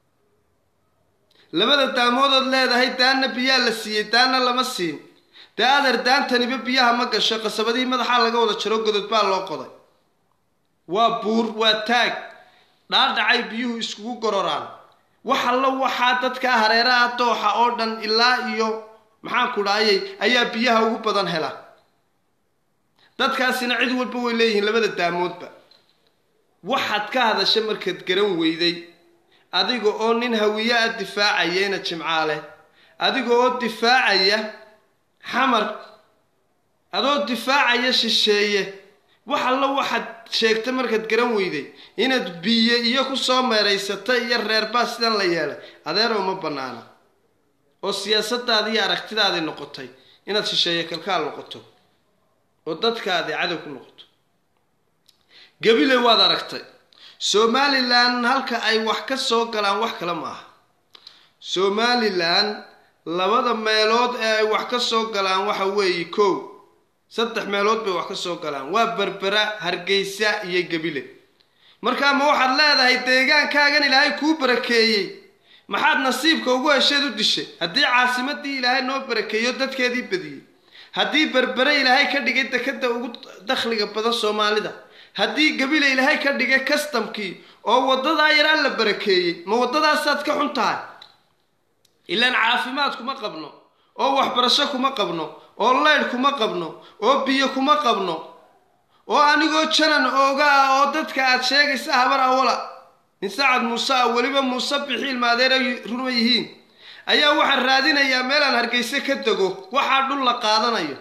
labada daamood leedahay daana biya la siiyay daana lama siin daadar daantaniba biyaha ma gasho qasabadii madaxa laga wada jiro godod baa loo qoday waa buur waa taag dhaadhacay biyuhu iskugu gororaan waxa la waxa dadka hareeraha dooxa oo dhan ilaa iyo maxaan ku dhaayay ayaa biyaha ugu badan hela dadkaasina cid walba way leeyihiin labada daamoodba waxaad ka hadashay markaad garan weyday adiga oo nin hawiye ah difaacayena Jimcaale adiga oo difaacaya xamar adoo difaacaya shisheeye waxa la waxaad sheegtay markaad garan weyday inaad biyo iyo ku soo meereysatay iyo reer baa sidan la yeelay adeer uma banaana oo siyaasadaadii iyo aragtidaadii noqotay inaad shisheeye kalkaal noqoto oo dadkaadii cadow ku noqoto Gabile waad aragtay Somaliland halka ay wax ka soo galaan wax kala ma aha Somaliland labada meelood ee ay wax ka soo galaan waxa weeye koow saddex meelood bay wax ka soo galaan waa Berbera Hargeysa iyo Gabile marka ma waxaad leedahay deegaankaagan Ilaahay ku barakeeyay maxaad nasiibka ugu hesheed u dishay haddii caasimadii Ilaahay noo barakeeyo dadkeedii badiyay haddii Berbera Ilaahay ka dhigay dekada ugu dakhliga badan Soomaalida haddii Gabile Ilaahay ka dhigay customkii oo wadada yaraan la barakeeyay ma wadadaas aad ka xuntahay ilaan caafimaad kuma qabno oo waxbarasho kuma qabno oo leer kuma qabno oo biyo kuma qabno oo anigoo jaran ooga oo dadka aad sheegaysa habar awla in Saacad Muuse waliba Muuse bixiil maadeer rumayhiin ayaa waxa raadinaya meel aan Hargeysa ka tago waxa dhul la qaadanayo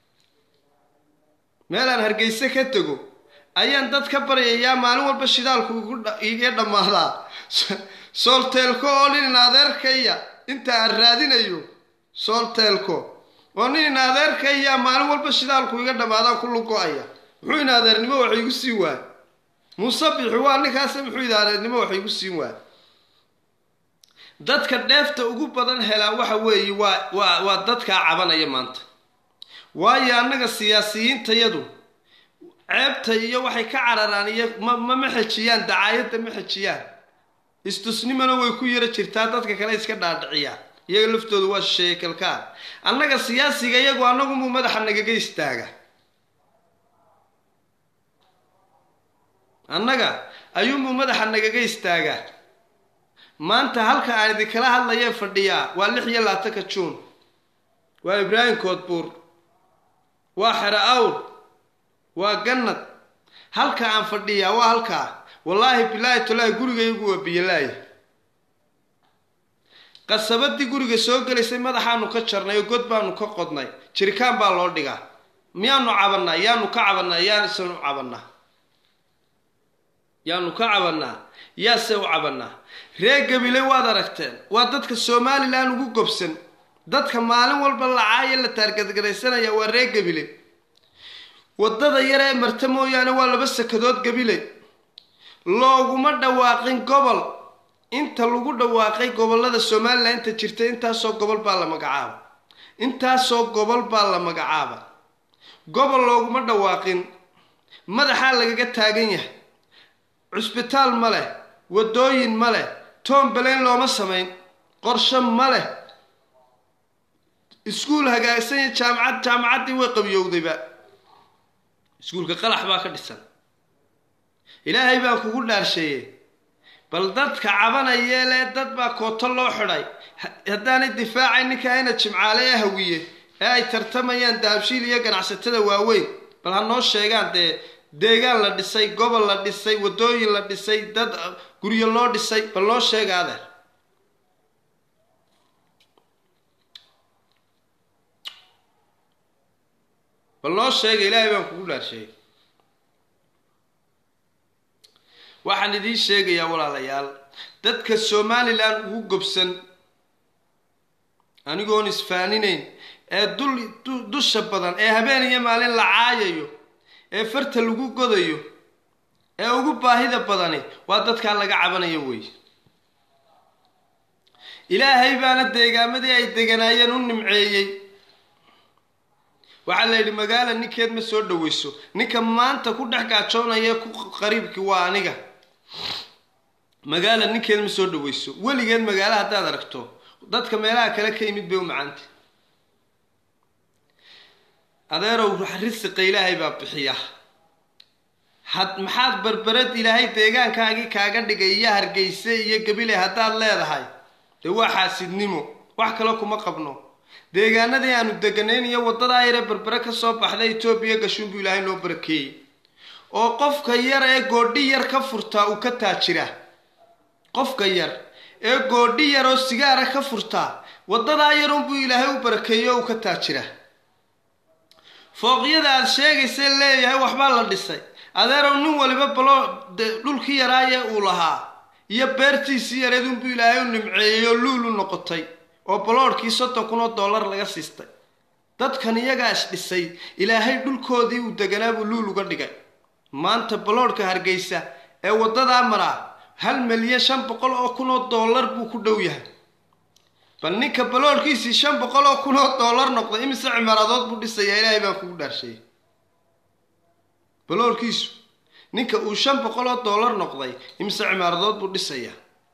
meel aan Hargeysa ka tago ayaan dad ka baryayaa maalin walba shidaalku iga dhamaada Soltelco oo nin adeerkaya inta aan raadinayo Soltelco oo nin adeerkaya maalin walba shidaalku iga dhamaada ku lugoaya wuxuu in adeernimo wax igu sii waa Muuse bixi waa ninkaas muxuu adeernimo wax igu sii waa dadka dheefta ugu badan hela waxa weeye waa waa dadka cabanaya maanta waayo annaga siyaasiyiintayadu ceebta iyo waxay ka cararaan iyo ma ma xajiyaan dacaayada ma xajiyaan istusnimana way ku yara jirtaa dadka kale iska dhaadhiciyaan iyaga laftoodu waa sheekalka annaga siyaasiga iyagu annagu mu madaxa nagaga istaaga annaga ayuu mu madaxa nagaga istaaga maanta halka aan idin kala hadlayeen fadhiyaa waa lix iyo labaatan Juun waa Ibrahim Koodbuur waa Xaraawd waa Gannad halka aan fadhiyaa waa halka wallahi billahi talaa gurigaygu waa biyalaay qasabadii guriga soo galeysay madaxaanu ka jarnay god baanu ka qodnay jirikaan baa loo dhigaa miyaanu cabanaa yaanu ka cabanaa yaanu soo cabanaa yaanu ka cabanaa yaa soo cabanaa reer Gabile waad aragteen waa dadka Somaliland ugu gobsan dadka maalin walba la caayay la taargadgareysanaya waa reer Gabile wadada yar ee marta mooyaane waa laba sakadood Gabile looguma dhawaaqin gobol inta lagu dhawaaqay gobolada Somaliland inta jirtay inta soo gobol baa la magacaaba inta soo gobol baa la magacaaba gobol looguma dhawaaqin madaxa lagaga taagan yahay cusbitaal male wadooyin male toon baleen looma sameyn qorshe male iskuul hagaagsan jaamacad jaamacadii way qabiyowdayba iskuulka qalax baa ka dhisan Ilaahay baa kugu dhaarsheeyay bal dadka cabanaya ee dad baa kooto loo xiray hadaan difaacay ninka ina Jimcaale ee hawiye ee ay tartamayaan daabshiil iyo ganacsatada waaweyn bal ha noo sheegaan de deegaan la dhisay gobol la dhisay wadooyin la dhisay dad guriyo loo dhisay bal loo sheegaada bal loo sheegay Ilaahay baan kugu dhaarsheeyay waxaan idin sheegayaa walaalayaal dadka Somaliland ugu gobsan anigoon isfaaninayn ee dul dusha badan ee habeen iyo maalin la caayayo ee farta lagu godayo ee ugu baahida badani waa dadka laga cabanayo way Ilaahay baana deegaamadii ay deganaayeen u nimceeyay waxa la yiri magaala ninkeed ma soo dhaweyso ninka maanta ku dhax gaajoonaya ku qariibkii waa aniga magaala ninkeed ma soo dhaweyso waligeed magaala hadaad aragto dadka meelaha kale ka yimid bay u macaantay adeerow risqiga Ilaahay baa bixiya had maxaad barbarad Ilaahay deegaankaagi kaaga dhigay iyo Hargeysa iyo Gabile hadaad leedahay de waa xaasidnimo wax kale kuma qabno deegaanadii aanu deganayn iyo wadada ayre berbere ka soo baxday Itoobiya gashuun buu Ilaahay noo barakeeyay oo qofka yar ee goodhi yar ka furtaa uu ka taajira qofka yar ee goodhi yar oo sigaar ka furtaa wadada yar buu Ilaahay u barakeeyo uu ka taajira fooqyada aad sheegaysay leeyahay waxba la dhisay adeero nin waliba balo dhulkii yaraaye uu lahaa iyo beertiisii yareedun buu Ilaahay u nimceeyo luulu noqotay oo baloorkii soddon kun oo dollar laga siistay dadkan iyaga is dhisay Ilaahay dhulkoodii uu deganaa buu luulu uga dhigay maanta baloorka Hargeysa ee wadada mara hal milyan shan boqol oo kun oo dollar buu ku dhow yahay bal ninka baloorkiisii shan boqol oo kun oo dollar noqday imisa cimaaradood buu dhisay Ilaahay baan kugu dhaarshay baloorkiisu ninka uu shan boqol oo dollar noqday imisa cimaaradood buu dhisaya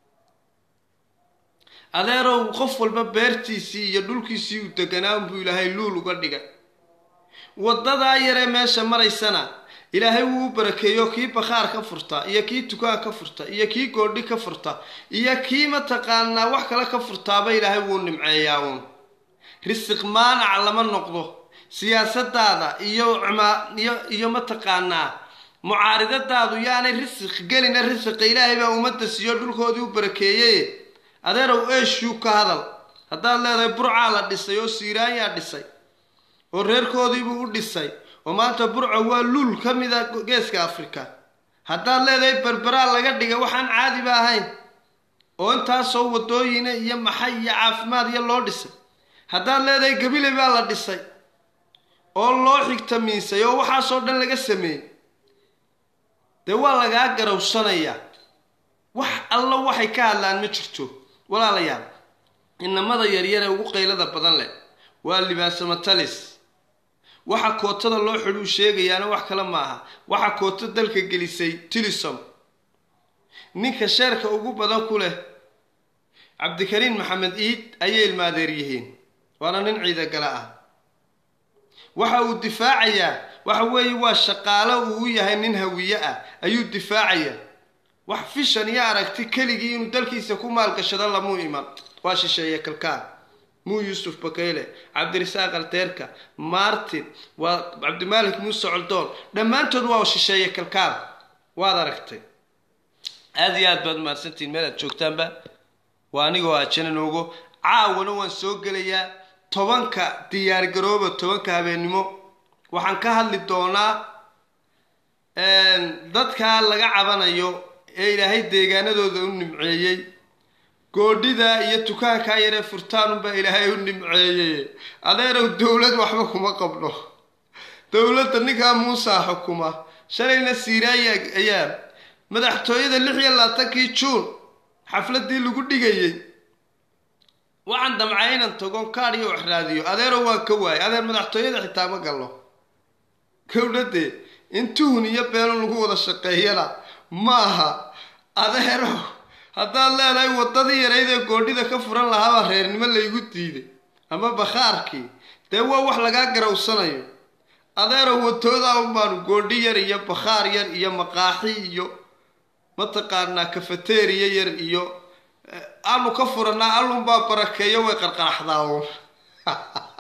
adeero qof walba beertiisii iyo dhulkiisii uu deganaa buu Ilaahay luul uga dhigay wadada yare meesha maraysana Ilaahay wuu barakeeyo kii bakhaar ka furta iyo kii tukaan ka furta iyo kii goodhi ka furta iyo kii ma taqaana wax kale ka furtaaba Ilaahay wuu nimceeyaa uun risq maanac lama noqdo siyaasadada iyo iyo iyo ma taqaana mucaaridadaadu yaanay risq galina risq Ilaahay baa umada siiyo dhulkoodii u barakeeyay adeerow eeshu ka hadal hadaa leedahay burca la dhisay oo Siiraan yaa dhisay oo reerkoodii buu u dhisay oo maanta burca waa lul kamida geeska Afrika hadaa leedahay berbera laga dhigay waxaan caadi ba ahayn oo inta soo wadooyina iyo maxay iyo caafimaad iyo loo dhisay hadaa leedahay gabile baa la dhisay oo loo xigta miisay oo waxa soo dhan laga sameeyay de waa laga garawsanaya wax alla waxay ka hadlaan ma jirto walaalayaal inamada yar yar ee ugu qeylada badan leh waa libaasama talis waxa kootada loo xidhu sheegayaana wax kala maaha waxa koota dalka gelisay Tilisom ninka sheerka ugu badan ku leh Cabdikariin Maxamed Iid ayay ilmaadeer yihiin waana nin ciida gala ah waxa uu difaacaya waxa weeye waa shaqaale uu yahay nin hawiye ah ayuu difaacaya wax fishan iyo aragti kaligii inuu dalkiisa ku maal gashado lamu iman waa shisheeye kalkaan مو يوسف بكيله عبد الرزاق التيركا مارتن وعبد الملك موسى علدون لما انتوا دواو شيشيه كالكار واad aragtay aad iyo aad baad ma santiin meel aad joogtaan ba waaniga waa jananoogo caawana waan soo galayaa tobanka diyaar garooba tobanka habeenimo waxaan ka hadli doonaa een dadka laga cabanayo ee Ilaahay deegaanadooda u nimceeyay goodhida iyo tukaanka yare furtaan ba Ilaahay u nimceeyay adeerow dawlad waxba kuma qabno dawladda ninka Muuse xukuma shalayna Siiraaya ayaa madaxtooyada lix iyo labaatan Juun xafladii lagu dhigayay waxaan damcaynan tagon kaariyo wax raadiyo adeerow waa ka waay adeer madaxtooyada xitaa ma galo kowdade intuun iyo been lagu wada shaqeeyana maaha adeerow hadaa leedahay wadadii yareyd ee goodhida ka furan lahaa reernimo la igu diiday ama bakhaarkii de waa wax laga garawsanayo adeero wadooda baan goodhi yar iyo bakhaar yar iyo maqaaxi iyo mataqaana cafeteria yar iyo aanu ka furana alun baa barakeeyo way qarqaraxdaa